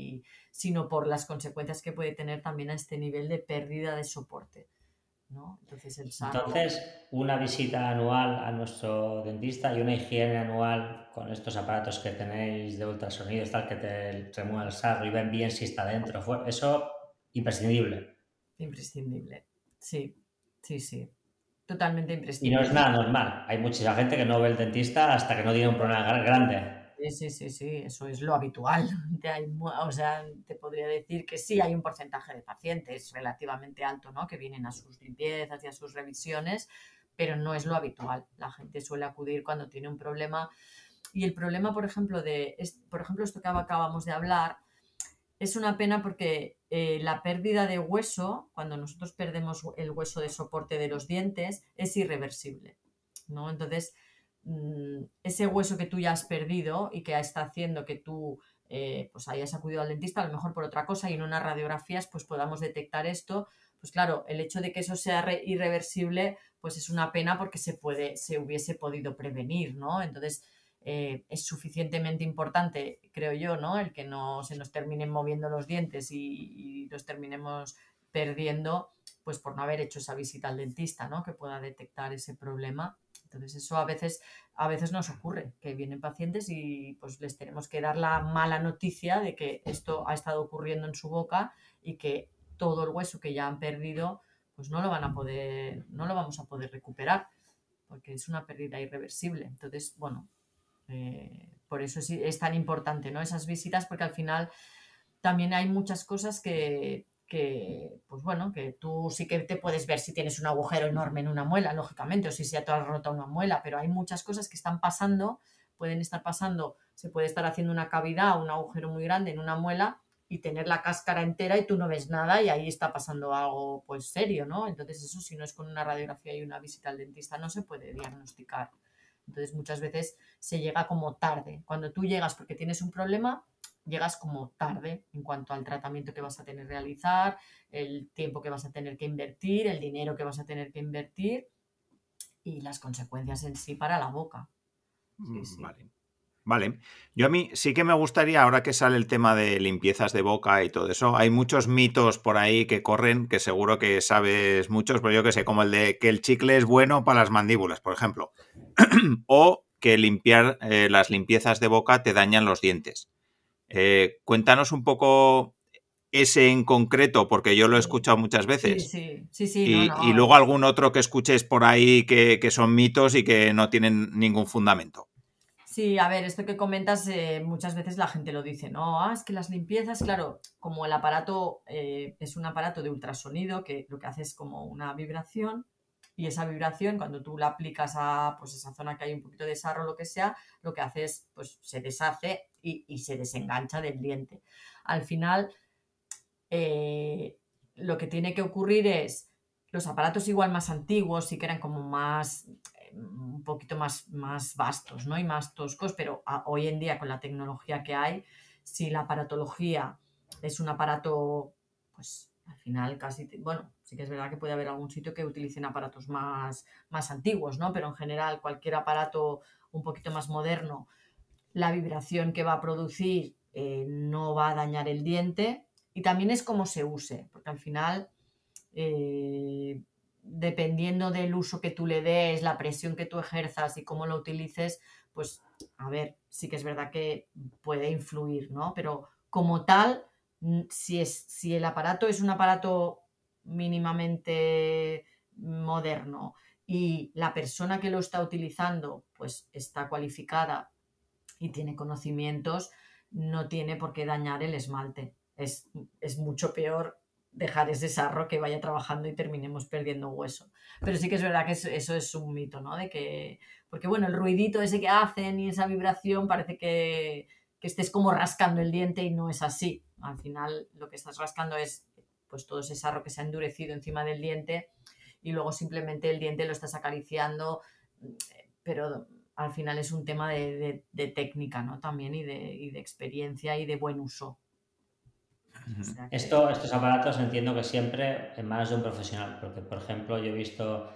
Sino por las consecuencias que puede tener también a este nivel de pérdida de soporte, ¿no? Entonces el sarro... Entonces, una visita anual a nuestro dentista y una higiene anual con estos aparatos que tenéis de ultrasonidos, tal, que te remueva el sarro y ven bien si está dentro, eso imprescindible. Imprescindible, sí, sí. Totalmente Y no imprescindible. es nada normal. Hay mucha gente que no ve el dentista hasta que no tiene un problema grande. Sí, eso es lo habitual. O sea, te podría decir que sí hay un porcentaje de pacientes relativamente alto, ¿no? Que vienen a sus limpiezas y a sus revisiones, pero no es lo habitual. La gente suele acudir cuando tiene un problema. Y el problema, por ejemplo, esto que acabamos de hablar, es una pena porque la pérdida de hueso, cuando nosotros perdemos el hueso de soporte de los dientes, es irreversible, ¿no? Entonces, ese hueso que tú ya has perdido y que está haciendo que tú pues hayas acudido al dentista, a lo mejor por otra cosa, y en unas radiografías pues podamos detectar esto, pues claro, el hecho de que eso sea irreversible, pues es una pena porque se hubiese podido prevenir, ¿no? Entonces, es suficientemente importante, creo yo, ¿no? El que no se nos terminen moviendo los dientes y los terminemos perdiendo, pues por no haber hecho esa visita al dentista, ¿no? Que pueda detectar ese problema. Entonces eso a veces nos ocurre, que vienen pacientes y pues les tenemos que dar la mala noticia de que esto ha estado ocurriendo en su boca y que todo el hueso que ya han perdido, pues no lo vamos a poder recuperar, porque es una pérdida irreversible. Entonces, bueno, por eso es tan importante, ¿no? Esas visitas, porque al final también hay muchas cosas pues bueno, que tú sí que te puedes ver si tienes un agujero enorme en una muela, lógicamente, o si se te ha roto una muela, pero hay muchas cosas que están pasando, pueden estar pasando, se puede estar haciendo una cavidad, un agujero muy grande en una muela y tener la cáscara entera y tú no ves nada y ahí está pasando algo pues serio, ¿no? Entonces eso si no es con una radiografía y una visita al dentista no se puede diagnosticar. Entonces muchas veces se llega como tarde. Cuando tú llegas porque tienes un problema, llegas como tarde en cuanto al tratamiento que vas a tener que realizar, el tiempo que vas a tener que invertir, el dinero que vas a tener que invertir y las consecuencias en sí para la boca. Sí. Vale. Yo a mí sí que me gustaría, ahora que sale el tema de limpiezas de boca y todo eso, hay muchos mitos por ahí que corren, que seguro que sabes muchos, pero yo que sé, como el de que el chicle es bueno para las mandíbulas, por ejemplo, o que limpiar las limpiezas de boca te dañan los dientes. Cuéntanos un poco ese en concreto, porque yo lo he escuchado muchas veces. Sí, y luego algún otro que escuches por ahí que son mitos y que no tienen ningún fundamento. Sí, a ver, esto que comentas, muchas veces la gente lo dice, ¿no? Es que las limpiezas, claro, como el aparato es un aparato de ultrasonido, que lo que hace es como una vibración, y esa vibración, cuando tú la aplicas a pues, esa zona que hay un poquito de sarro o lo que sea, lo que hace es, pues, se deshace y se desengancha del diente. Al final, lo que tiene que ocurrir es, los aparatos igual más antiguos sí que eran como más un poquito más vastos, ¿no? Y más toscos, pero hoy en día con la tecnología que hay, si la aparatología es un aparato, pues al final casi, bueno, sí que es verdad que puede haber algún sitio que utilicen aparatos más antiguos, ¿no? Pero en general cualquier aparato un poquito más moderno, la vibración que va a producir no va a dañar el diente y también es cómo se use, porque al final dependiendo del uso que tú le des, la presión que tú ejerzas y cómo lo utilices, pues a ver, sí que es verdad que puede influir, ¿no? Pero como tal, si el aparato es un aparato mínimamente moderno y la persona que lo está utilizando pues está cualificada y tiene conocimientos, no tiene por qué dañar el esmalte. Es mucho peor dejar ese sarro que vaya trabajando y terminemos perdiendo hueso. Pero sí que es verdad que eso es un mito, ¿no? De que, porque bueno, el ruidito ese que hacen y esa vibración parece que estés como rascando el diente y no es así. Al final lo que estás rascando es pues todo ese sarro que se ha endurecido encima del diente y luego simplemente el diente lo estás acariciando, pero al final es un tema de técnica, ¿no? También y de experiencia y de buen uso. O sea que... Estos aparatos entiendo que siempre en manos de un profesional, porque por ejemplo yo he visto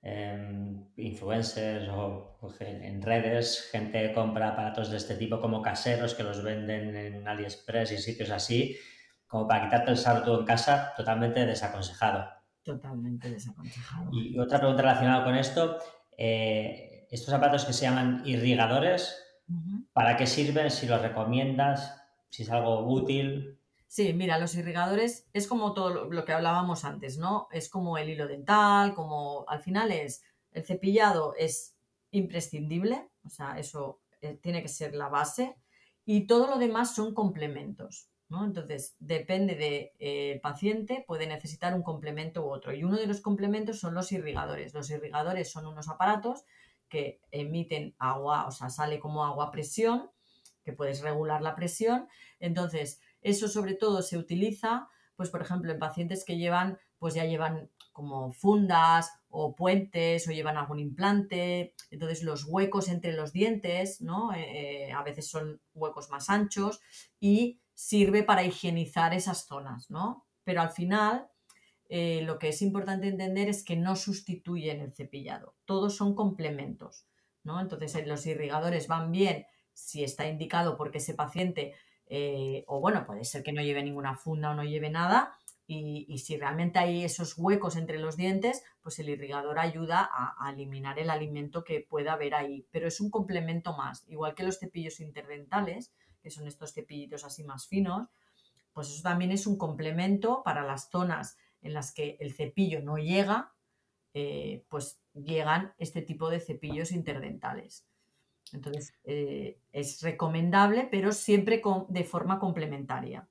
influencers o en redes, gente que compra aparatos de este tipo como caseros que los venden en AliExpress y sitios así, como para quitarte el sarro tú en casa, totalmente desaconsejado. Totalmente desaconsejado. Y otra pregunta relacionada con esto, estos aparatos que se llaman irrigadores, ¿para qué sirven? Si los recomiendas, si es algo útil. Sí, mira, los irrigadores es como todo lo que hablábamos antes, ¿no? Es como el hilo dental, como al final es, el cepillado es imprescindible, o sea, eso tiene que ser la base y todo lo demás son complementos, ¿no? Entonces, depende del paciente, puede necesitar un complemento u otro y uno de los complementos son los irrigadores. Los irrigadores son unos aparatos que emiten agua, o sea, sale como agua a presión, que puedes regular la presión, entonces eso sobre todo se utiliza, pues por ejemplo, en pacientes que llevan, pues ya llevan como fundas o puentes o llevan algún implante, entonces los huecos entre los dientes, ¿no? A veces son huecos más anchos y sirve para higienizar esas zonas, ¿no? Pero al final lo que es importante entender es que no sustituyen el cepillado, todos son complementos, ¿no? Entonces los irrigadores van bien si está indicado porque ese paciente o bueno, puede ser que no lleve ninguna funda o no lleve nada y si realmente hay esos huecos entre los dientes, pues el irrigador ayuda a eliminar el alimento que pueda haber ahí, pero es un complemento más, igual que los cepillos interdentales, que son estos cepillitos así más finos, pues eso también es un complemento para las zonas en las que el cepillo no llega, pues llegan este tipo de cepillos interdentales. Entonces, es recomendable, pero siempre de forma complementaria.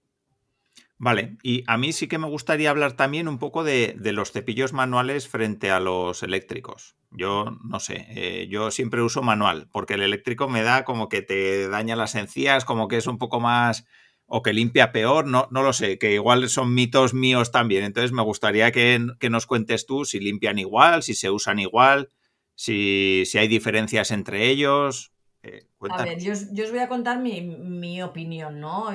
Vale, y a mí sí que me gustaría hablar también un poco de los cepillos manuales frente a los eléctricos. Yo no sé, yo siempre uso manual, porque el eléctrico me da como que te daña las encías, como que es un poco más, o que limpia peor, no lo sé, que igual son mitos míos también. Entonces me gustaría que nos cuentes tú si limpian igual, si se usan igual, si hay diferencias entre ellos. A ver, Cuéntanos. yo os voy a contar mi opinión, ¿no?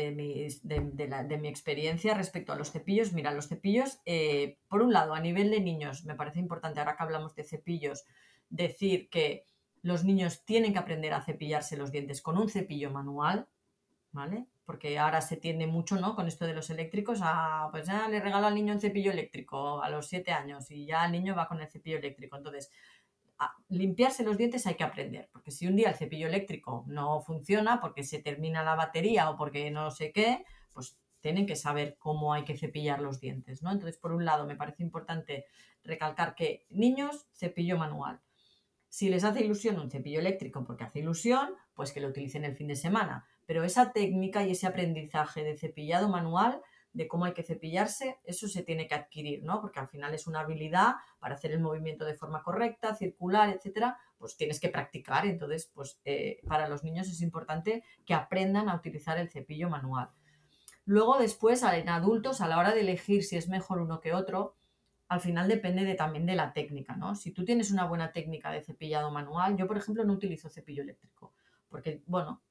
De mi experiencia respecto a los cepillos. Mira, los cepillos, por un lado, a nivel de niños, me parece importante, ahora que hablamos de cepillos, decir que los niños tienen que aprender a cepillarse los dientes con un cepillo manual, ¿vale? Porque ahora se tiende mucho, ¿no? Con esto de los eléctricos, pues ya le regalo al niño un cepillo eléctrico a los 7 años y ya el niño va con el cepillo eléctrico. Entonces, a limpiarse los dientes hay que aprender, porque si un día el cepillo eléctrico no funciona porque se termina la batería o porque no sé qué, pues tienen que saber cómo hay que cepillar los dientes, ¿no? Entonces, por un lado, me parece importante recalcar que niños, cepillo manual. Si les hace ilusión un cepillo eléctrico porque hace ilusión, pues que lo utilicen el fin de semana. Pero esa técnica y ese aprendizaje de cepillado manual, de cómo hay que cepillarse, eso se tiene que adquirir, ¿no? Porque al final es una habilidad para hacer el movimiento de forma correcta, circular, etcétera, pues tienes que practicar. Entonces, pues para los niños es importante que aprendan a utilizar el cepillo manual. Luego, después, en adultos, a la hora de elegir si es mejor uno que otro, al final depende también de la técnica, ¿no? Si tú tienes una buena técnica de cepillado manual, yo, por ejemplo, no utilizo cepillo eléctrico, porque, bueno,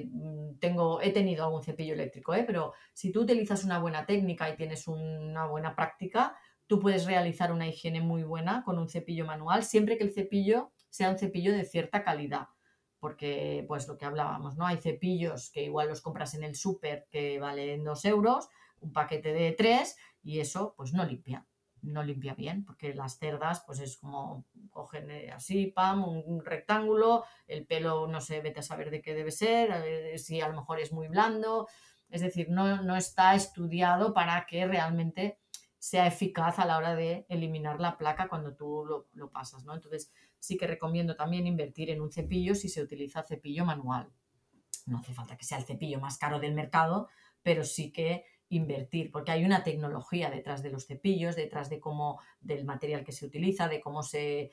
he tenido algún cepillo eléctrico, pero si tú utilizas una buena técnica y tienes una buena práctica, tú puedes realizar una higiene muy buena con un cepillo manual, siempre que el cepillo sea un cepillo de cierta calidad. Porque, pues lo que hablábamos, ¿no? Hay cepillos que igual los compras en el súper que valen 2 euros, un paquete de 3 y eso, pues no limpia bien, porque las cerdas, pues es como cogen así, pam, un rectángulo, el pelo no sé, vete a saber de qué debe ser, si a lo mejor es muy blando, es decir, no está estudiado para que realmente sea eficaz a la hora de eliminar la placa cuando tú lo pasas, ¿no? Entonces sí que recomiendo también invertir en un cepillo si se utiliza cepillo manual. No hace falta que sea el cepillo más caro del mercado, pero sí que invertir, porque hay una tecnología detrás de los cepillos, detrás de del material que se utiliza, de cómo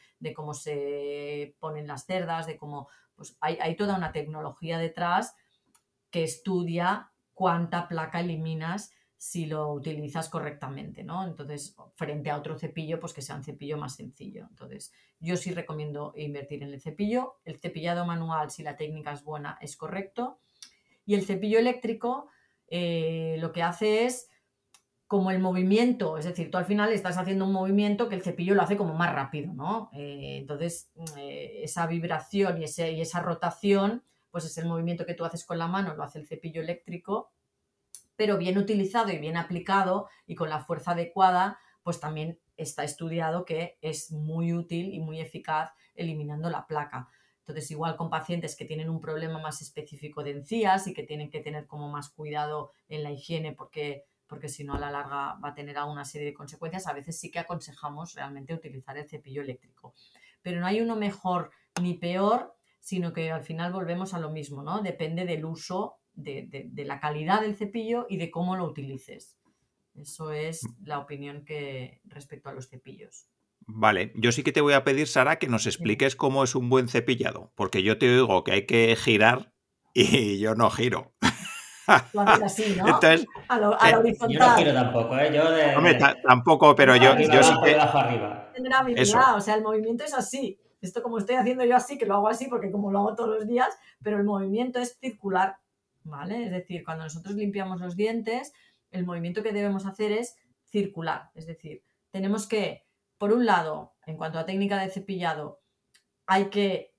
se ponen las cerdas, pues hay toda una tecnología detrás que estudia cuánta placa eliminas si lo utilizas correctamente, ¿no? Entonces, frente a otro cepillo, pues que sea un cepillo más sencillo. Entonces, yo sí recomiendo invertir en el cepillo. El cepillado manual, si la técnica es buena, es correcto. Y el cepillo eléctrico lo que hace es como el movimiento, es decir, tú al final estás haciendo un movimiento que el cepillo lo hace como más rápido, ¿no? Entonces, esa vibración y esa rotación, pues es el movimiento que tú haces con la mano, lo hace el cepillo eléctrico, pero bien utilizado y bien aplicado y con la fuerza adecuada, pues también está estudiado que es muy útil y muy eficaz eliminando la placa. Entonces, igual con pacientes que tienen un problema más específico de encías y que tienen que tener como más cuidado en la higiene porque si no a la larga va a tener alguna serie de consecuencias, a veces sí que aconsejamos realmente utilizar el cepillo eléctrico. Pero no hay uno mejor ni peor, sino que al final volvemos a lo mismo, ¿no? Depende del uso, de la calidad del cepillo y de cómo lo utilices. Eso es la opinión que respecto a los cepillos. Vale, yo sí que te voy a pedir, Sara, que nos expliques cómo es un buen cepillado, porque yo te oigo que hay que girar y yo no giro. Lo haces así, ¿no? Entonces, A la Yo no horizontal. giro tampoco, ¿eh? Yo hombre, tampoco, pero No, arriba yo sí abajo y que abajo arriba. tener eso. habilidad, o sea, el movimiento es así. Esto como estoy haciendo yo así, que lo hago así porque como lo hago todos los días, pero el movimiento es circular, ¿vale? Es decir, cuando nosotros limpiamos los dientes, el movimiento que debemos hacer es circular. Es decir, tenemos que, por un lado, en cuanto a técnica de cepillado, hay que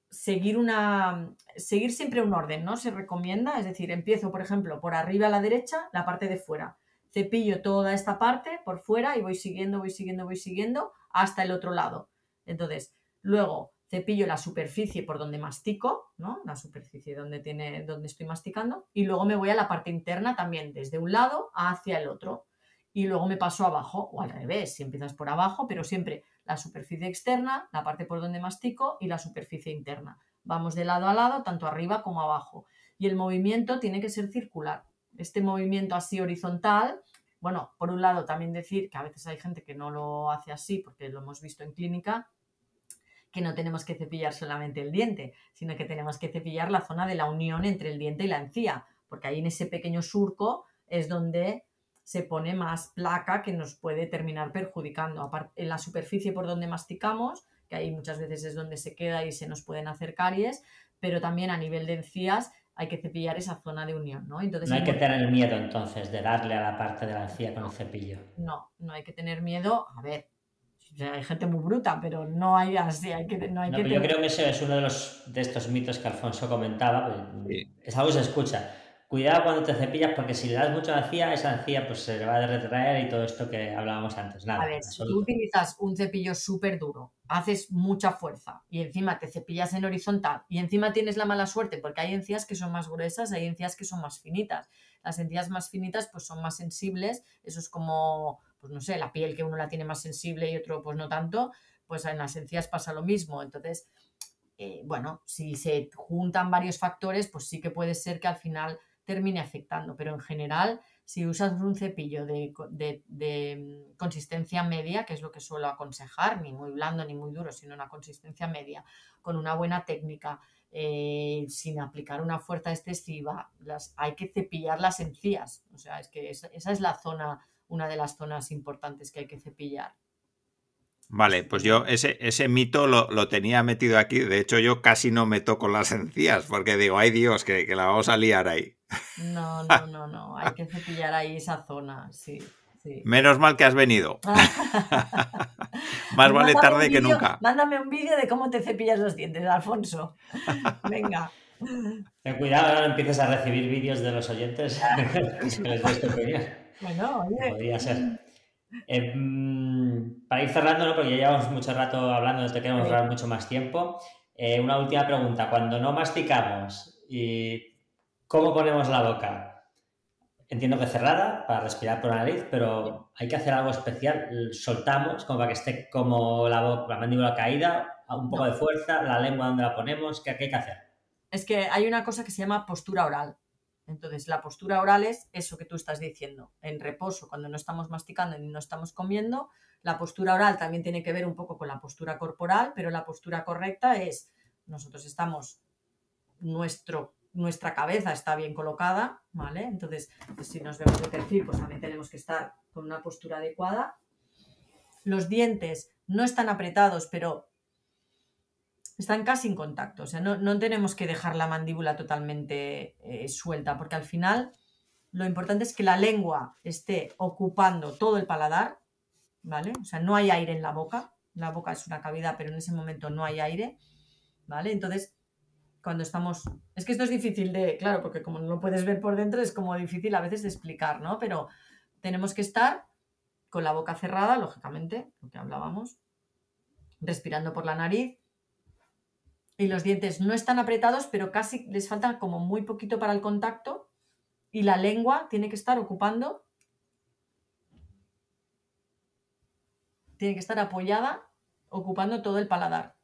seguir siempre un orden, ¿no? Se recomienda, es decir, empiezo, por ejemplo, por arriba a la derecha, la parte de fuera. Cepillo toda esta parte por fuera y voy siguiendo hasta el otro lado. Entonces, luego cepillo la superficie por donde mastico, ¿no? La superficie donde estoy masticando, y luego me voy a la parte interna también, desde un lado hacia el otro. Y luego me paso abajo, o al revés, si empiezas por abajo, pero siempre la superficie externa, la parte por donde mastico y la superficie interna. Vamos de lado a lado, tanto arriba como abajo. Y el movimiento tiene que ser circular. Este movimiento así horizontal, bueno, por un lado también decir que a veces hay gente que no lo hace así, porque lo hemos visto en clínica, que no tenemos que cepillar solamente el diente, sino que tenemos que cepillar la zona de la unión entre el diente y la encía, porque ahí en ese pequeño surco es donde se pone más placa que nos puede terminar perjudicando. En la superficie por donde masticamos, que ahí muchas veces es donde se queda y se nos pueden hacer caries, pero también a nivel de encías hay que cepillar esa zona de unión, ¿no? Entonces, No hay que tener miedo entonces de darle a la parte de la encía con el cepillo. No hay que tener miedo. A ver, hay gente muy bruta, pero no hay así, Pero yo creo que ese es uno de estos mitos que Alfonso comentaba. Sí. Es algo que se escucha. Cuidado cuando te cepillas, porque si le das mucho a la encía, esa encía pues se le va a retraer y todo esto que hablábamos antes. Nada, A ver, si absoluto. tú utilizas un cepillo súper duro, haces mucha fuerza y encima te cepillas en horizontal y encima tienes la mala suerte porque hay encías que son más gruesas, hay encías que son más finitas. Las encías más finitas pues son más sensibles, eso es como, pues no sé, la piel que uno la tiene más sensible y otro pues no tanto, pues en las encías pasa lo mismo. Entonces, bueno, si se juntan varios factores, pues sí que puede ser que al final termine afectando, pero en general, si usas un cepillo de consistencia media, que es lo que suelo aconsejar, ni muy blando ni muy duro, sino una consistencia media, con una buena técnica, sin aplicar una fuerza excesiva, hay que cepillar las encías. O sea, es que esa es la zona, una de las zonas importantes que hay que cepillar. Vale, pues yo ese mito lo tenía metido aquí. De hecho, yo casi no me toco las encías porque digo, ay Dios, que la vamos a liar ahí. No. Hay que cepillar ahí esa zona, sí. Menos mal que has venido. Más vale tarde que nunca. Mándame un vídeo de cómo te cepillas los dientes, Alfonso. Venga. Ten cuidado, ahora no empieces a recibir vídeos de los oyentes que les des tu opinión. Bueno, oye. Podría ser. Para ir cerrando, ¿no? Porque ya llevamos mucho rato hablando, no te queremos ahorrar mucho más tiempo. Una última pregunta. Cuando no masticamos, ¿cómo ponemos la boca? Entiendo que cerrada, para respirar por la nariz, pero hay que hacer algo especial. Soltamos, como para que esté como la mandíbula caída, un poco de fuerza, la lengua donde la ponemos. ¿Qué hay que hacer? Es que hay una cosa que se llama postura oral. Entonces, la postura oral es eso que tú estás diciendo. En reposo, cuando no estamos masticando ni no estamos comiendo, la postura oral también tiene que ver un poco con la postura corporal, pero la postura correcta es, nosotros estamos, nuestra cabeza está bien colocada, ¿vale? Entonces, pues si nos vemos de perfil, pues también tenemos que estar con una postura adecuada. Los dientes no están apretados, pero están casi en contacto. O sea, no tenemos que dejar la mandíbula totalmente suelta, porque al final lo importante es que la lengua esté ocupando todo el paladar, ¿vale? O sea, no hay aire en la boca. La boca es una cavidad, pero en ese momento no hay aire, ¿vale? Entonces, cuando estamos... Es que esto es difícil de... Claro, porque como no lo puedes ver por dentro, es como difícil a veces de explicar, ¿no? Pero tenemos que estar con la boca cerrada, lógicamente, lo que hablábamos, respirando por la nariz, y los dientes no están apretados, pero casi les falta como muy poquito para el contacto, y la lengua tiene que estar ocupando, tiene que estar apoyada, ocupando todo el paladar.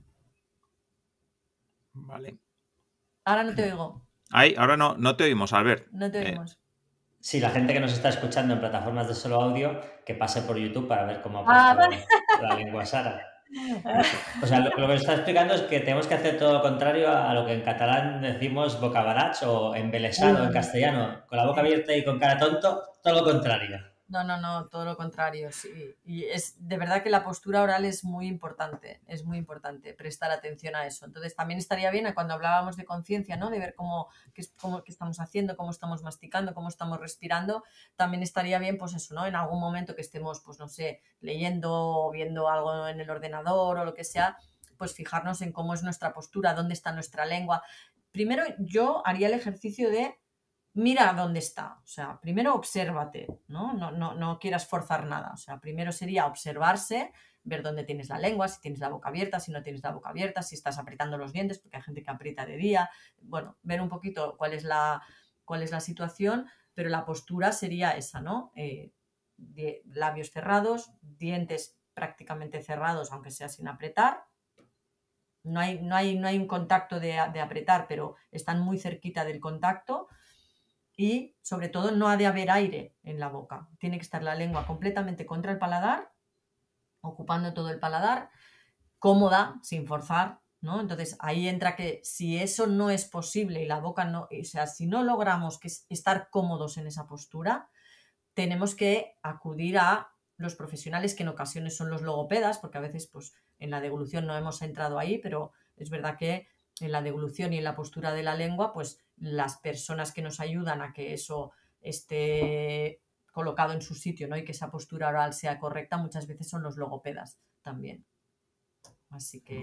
Vale. Ahora no te oigo. Ay, ahora no te oímos, Albert. No te oímos. Sí, la gente que nos está escuchando en plataformas de solo audio, que pase por YouTube para ver cómo ha puesto Vale. la lengua Sara. O sea, lo que está explicando es que tenemos que hacer todo lo contrario a lo que en catalán decimos bocabarats o embelesado en castellano. Con la boca abierta y con cara tonto, todo lo contrario. No, todo lo contrario, sí. Y es de verdad que la postura oral es muy importante prestar atención a eso. Entonces también estaría bien cuando hablábamos de conciencia, ¿no? De ver qué estamos haciendo, cómo estamos masticando, cómo estamos respirando. También estaría bien, pues eso, ¿no? En algún momento que estemos, pues no sé, leyendo o viendo algo en el ordenador o lo que sea, pues fijarnos en cómo es nuestra postura, dónde está nuestra lengua. Primero yo haría el ejercicio de mira dónde está, o sea, primero obsérvate, ¿no? No quieras forzar nada, o sea, primero sería observarse, ver dónde tienes la lengua, si tienes la boca abierta, si no tienes la boca abierta, si estás apretando los dientes, porque hay gente que aprieta de día, bueno, ver un poquito cuál es la situación, pero la postura sería esa, ¿no? Labios cerrados, dientes prácticamente cerrados, aunque sea sin apretar. No hay un contacto de apretar, pero están muy cerquita del contacto. Y sobre todo no ha de haber aire en la boca. Tiene que estar la lengua completamente contra el paladar, ocupando todo el paladar, cómoda, sin forzar, ¿no? Entonces ahí entra que si eso no es posible y la boca no, o sea, si no logramos estar cómodos en esa postura, tenemos que acudir a los profesionales, que en ocasiones son los logopedas, porque a veces pues en la devolución no hemos entrado ahí, pero es verdad que en la devolución y en la postura de la lengua, pues las personas que nos ayudan a que eso esté colocado en su sitio, ¿no? Y que esa postura oral sea correcta, muchas veces son los logopedas también. Así que...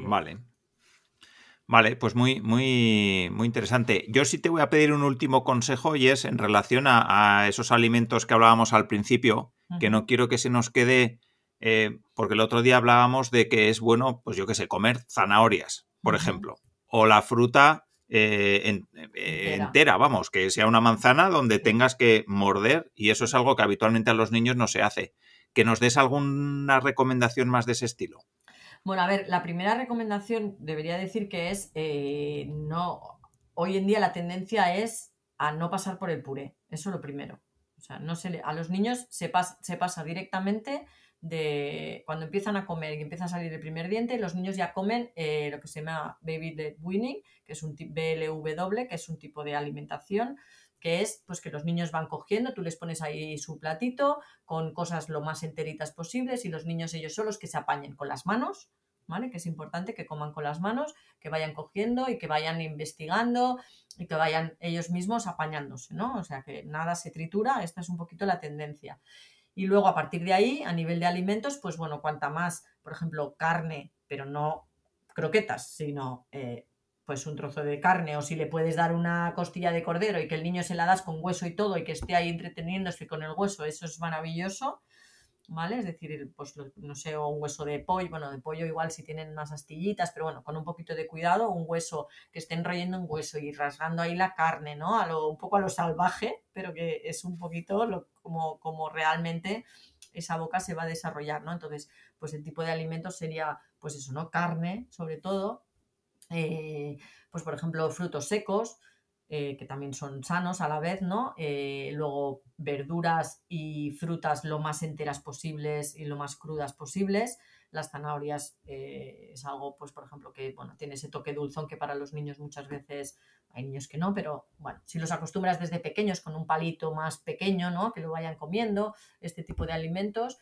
Vale, pues muy, muy, muy interesante. Yo sí te voy a pedir un último consejo y es en relación a esos alimentos que hablábamos al principio, que no quiero que se nos quede, porque el otro día hablábamos de que es bueno, pues yo qué sé, comer zanahorias, por ejemplo, o la fruta entera, vamos, que sea una manzana donde tengas que morder, y eso es algo que habitualmente a los niños no se hace. ¿Que nos des alguna recomendación más de ese estilo? Bueno, a ver, la primera recomendación debería decir que es, no, hoy en día la tendencia es a no pasar por el puré, eso es lo primero. O sea, a los niños se pasa directamente de cuando empiezan a comer y empieza a salir el primer diente, los niños ya comen lo que se llama baby led weaning, que es un tipo BLW, que es un tipo de alimentación que es pues que los niños van cogiendo, tú les pones ahí su platito con cosas lo más enteritas posibles y los niños ellos solos que se apañen con las manos, ¿vale? Que es importante que coman con las manos, que vayan cogiendo y que vayan investigando y que vayan ellos mismos apañándose, ¿no? O sea, que nada se tritura, esta es un poquito la tendencia. Y luego a partir de ahí, a nivel de alimentos, pues bueno, cuanta más, por ejemplo, carne, pero no croquetas, sino pues un trozo de carne, o si le puedes dar una costilla de cordero y que el niño se la das con hueso y todo y que esté ahí entreteniéndose con el hueso, eso es maravilloso, ¿vale? Es decir, pues no sé, o un hueso de pollo, bueno, de pollo igual si tienen unas astillitas, pero bueno, con un poquito de cuidado, un hueso, que estén royendo un hueso y rasgando ahí la carne, ¿no? Un poco a lo salvaje, pero que es un poquito como realmente esa boca se va a desarrollar, ¿no? Entonces, pues el tipo de alimentos sería, pues eso, ¿no? Carne, sobre todo, pues por ejemplo, frutos secos, que también son sanos a la vez, ¿no? Luego verduras y frutas lo más enteras posibles y lo más crudas posibles. Las zanahorias es algo, pues por ejemplo, que bueno, tiene ese toque dulzón que para los niños muchas veces, hay niños que no, pero bueno, si los acostumbras desde pequeños con un palito más pequeño, ¿no? Que lo vayan comiendo, este tipo de alimentos.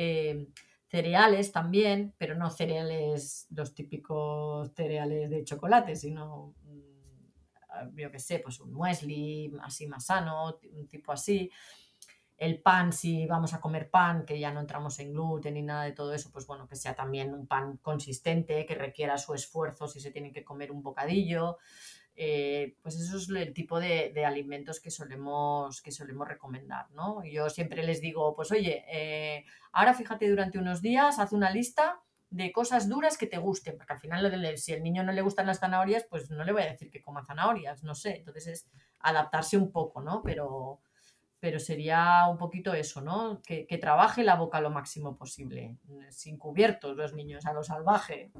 Cereales también, pero no cereales, los típicos cereales de chocolate, sino yo qué sé, pues un muesli así más sano, un tipo así. El pan, si vamos a comer pan, que ya no entramos en gluten ni nada de todo eso, pues bueno, que sea también un pan consistente, que requiera su esfuerzo si se tiene que comer un bocadillo. Pues eso es el tipo de alimentos que solemos recomendar, ¿no? Yo siempre les digo, pues oye, ahora fíjate durante unos días, haz una lista de cosas duras que te gusten, porque al final si al niño no le gustan las zanahorias, pues no le voy a decir que coma zanahorias, no sé, entonces es adaptarse un poco, ¿no? Pero sería un poquito eso, ¿no? Que trabaje la boca lo máximo posible, sin cubiertos los niños, a lo salvaje.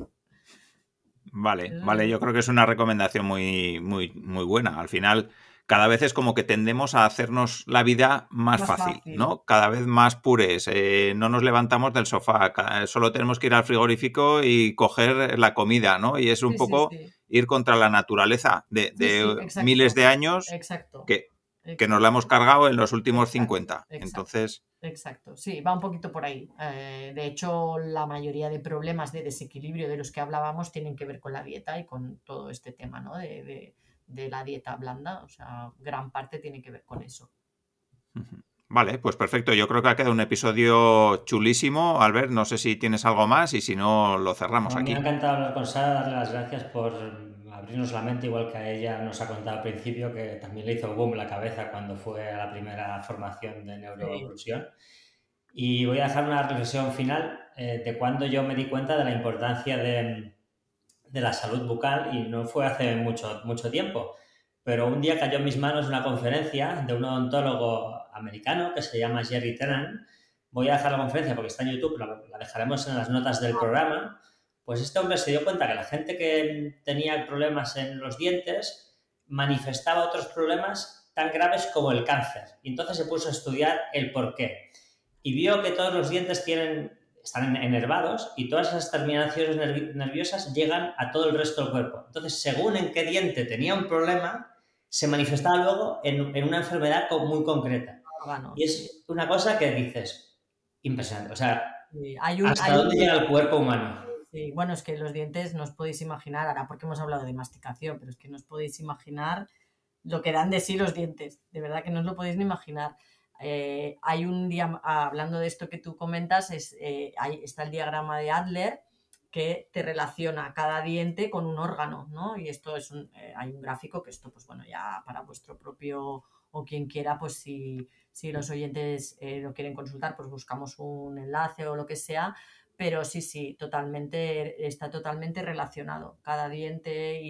Vale, vale, yo creo que es una recomendación muy, muy, muy buena. Al final, cada vez es como que tendemos a hacernos la vida más fácil, ¿no? Cada vez más purés. No nos levantamos del sofá, solo tenemos que ir al frigorífico y coger la comida, ¿no? Y es un poco ir contra la naturaleza de miles de años que nos la hemos cargado en los últimos 50. Entonces... Exacto, sí, va un poquito por ahí. De hecho, la mayoría de problemas de desequilibrio de los que hablábamos tienen que ver con la dieta y con todo este tema, ¿no? De la dieta blanda, o sea, gran parte tiene que ver con eso. Vale, pues perfecto. Yo creo que ha quedado un episodio chulísimo. Albert, no sé si tienes algo más y si no, lo cerramos aquí. Me ha encantado hablar con Sara, darle las gracias por abrirnos la mente, igual que a ella nos ha contado al principio que también le hizo boom la cabeza cuando fue a la primera formación de neurooclusión. Y voy a dejar una reflexión final de cuando yo me di cuenta de la importancia de la salud bucal, y no fue hace mucho tiempo, pero un día cayó en mis manos una conferencia de un odontólogo americano que se llama Jerry Tennant. Voy a dejar la conferencia porque está en YouTube, la dejaremos en las notas del programa. Pues este hombre se dio cuenta que la gente que tenía problemas en los dientes manifestaba otros problemas tan graves como el cáncer. Y entonces se puso a estudiar el porqué. Y vio que todos los dientes están enervados y todas esas terminaciones nerviosas llegan a todo el resto del cuerpo. Entonces, según en qué diente tenía un problema, se manifestaba luego en una enfermedad muy concreta. Y es una cosa que dices, impresionante. O sea, Sí, ¿hasta dónde llega el cuerpo humano? Sí, bueno, es que los dientes no os podéis imaginar, ahora porque hemos hablado de masticación, pero es que no os podéis imaginar lo que dan de sí los dientes, de verdad que no os lo podéis ni imaginar. Hay hablando de esto que tú comentas, está el diagrama de Adler que te relaciona cada diente con un órgano, ¿no? Y esto hay un gráfico que esto, pues bueno, ya para vuestro propio o quien quiera, pues si los oyentes lo quieren consultar, pues buscamos un enlace o lo que sea, pero sí, totalmente, está totalmente relacionado. Cada diente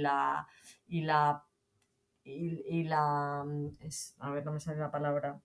a ver, no me sale la palabra.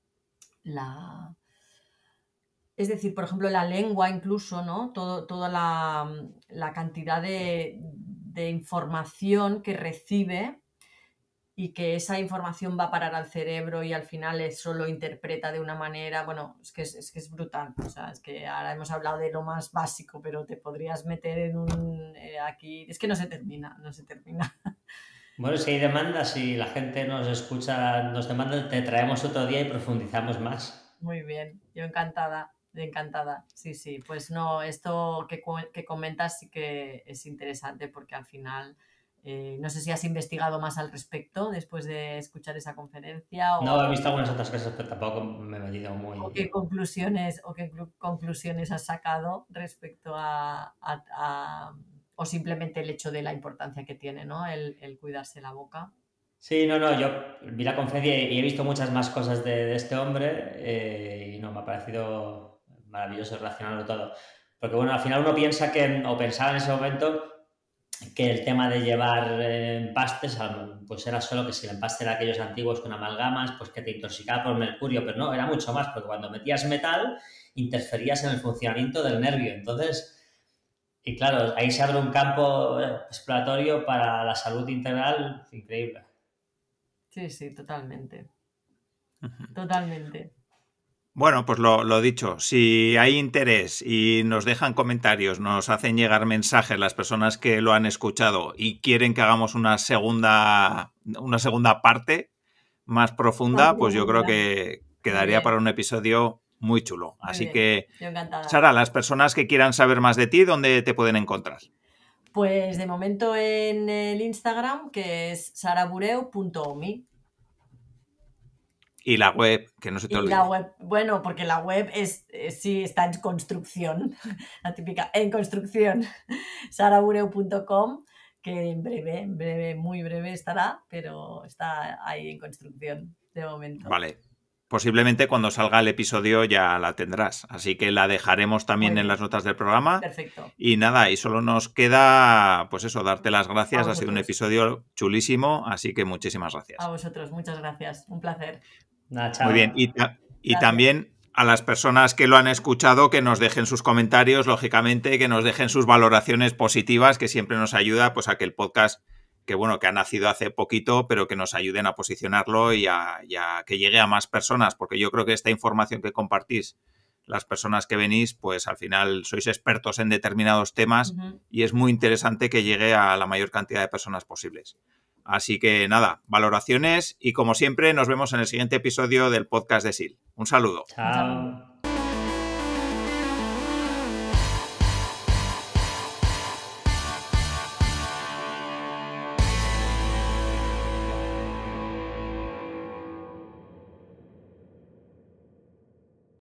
Es decir, por ejemplo, la lengua incluso, ¿no? Toda la cantidad de información que recibe y que esa información va a parar al cerebro y al final eso lo interpreta de una manera, bueno, es que es brutal. O sea, es que ahora hemos hablado de lo más básico, pero te podrías meter aquí, es que no se termina. Bueno, si hay demanda, si la gente nos escucha, nos demanda, te traemos otro día y profundizamos más. Muy bien, yo encantada. Sí, pues no, esto que comentas sí que es interesante porque al final, no sé si has investigado más al respecto después de escuchar esa conferencia No, he visto algunas otras cosas, pero tampoco me he metido muy... qué conclusiones has sacado respecto o simplemente el hecho de la importancia que tiene, ¿no? El cuidarse la boca. Sí, no, yo vi la conferencia y he visto muchas más cosas de este hombre y no, me ha parecido maravilloso relacionarlo todo. Porque bueno, al final uno piensa o pensaba en ese momento que el tema de llevar empastes, pues era solo que si el empaste era aquellos antiguos con amalgamas, pues que te intoxicaba por mercurio, pero no, era mucho más, porque cuando metías metal interferías en el funcionamiento del nervio. Entonces, y claro, ahí se abre un campo exploratorio para la salud integral increíble. Sí, totalmente. Totalmente. Bueno, pues lo dicho, si hay interés y nos dejan comentarios, nos hacen llegar mensajes las personas que lo han escuchado y quieren que hagamos una segunda parte más profunda, pues yo creo que quedaría para un episodio muy chulo. Así que, Sara, las personas que quieran saber más de ti, ¿dónde te pueden encontrar? Pues de momento en el Instagram, que es sarabureu.omi. Y la web, que no se te olvide. La web, bueno, porque la web sí está en construcción, la típica, en construcción, sarabureu.com, que en breve, muy breve estará, pero está ahí en construcción de momento. Vale. Posiblemente cuando salga el episodio ya la tendrás, así que la dejaremos también en las notas del programa. Perfecto. Y nada, y solo nos queda, pues eso, darte las gracias. Ha sido un episodio chulísimo, así que muchísimas gracias. A vosotros, muchas gracias. Un placer. Nada, chao. Muy bien, y también a las personas que lo han escuchado, que nos dejen sus comentarios, lógicamente, que nos dejen sus valoraciones positivas, que siempre nos ayuda pues a que el podcast, que bueno, que ha nacido hace poquito, pero que nos ayuden a posicionarlo y a que llegue a más personas, porque yo creo que esta información que compartís, las personas que venís, pues al final sois expertos en determinados temas y es muy interesante que llegue a la mayor cantidad de personas posibles. Así que nada, valoraciones y como siempre nos vemos en el siguiente episodio del podcast de SIL. Un saludo. Chao.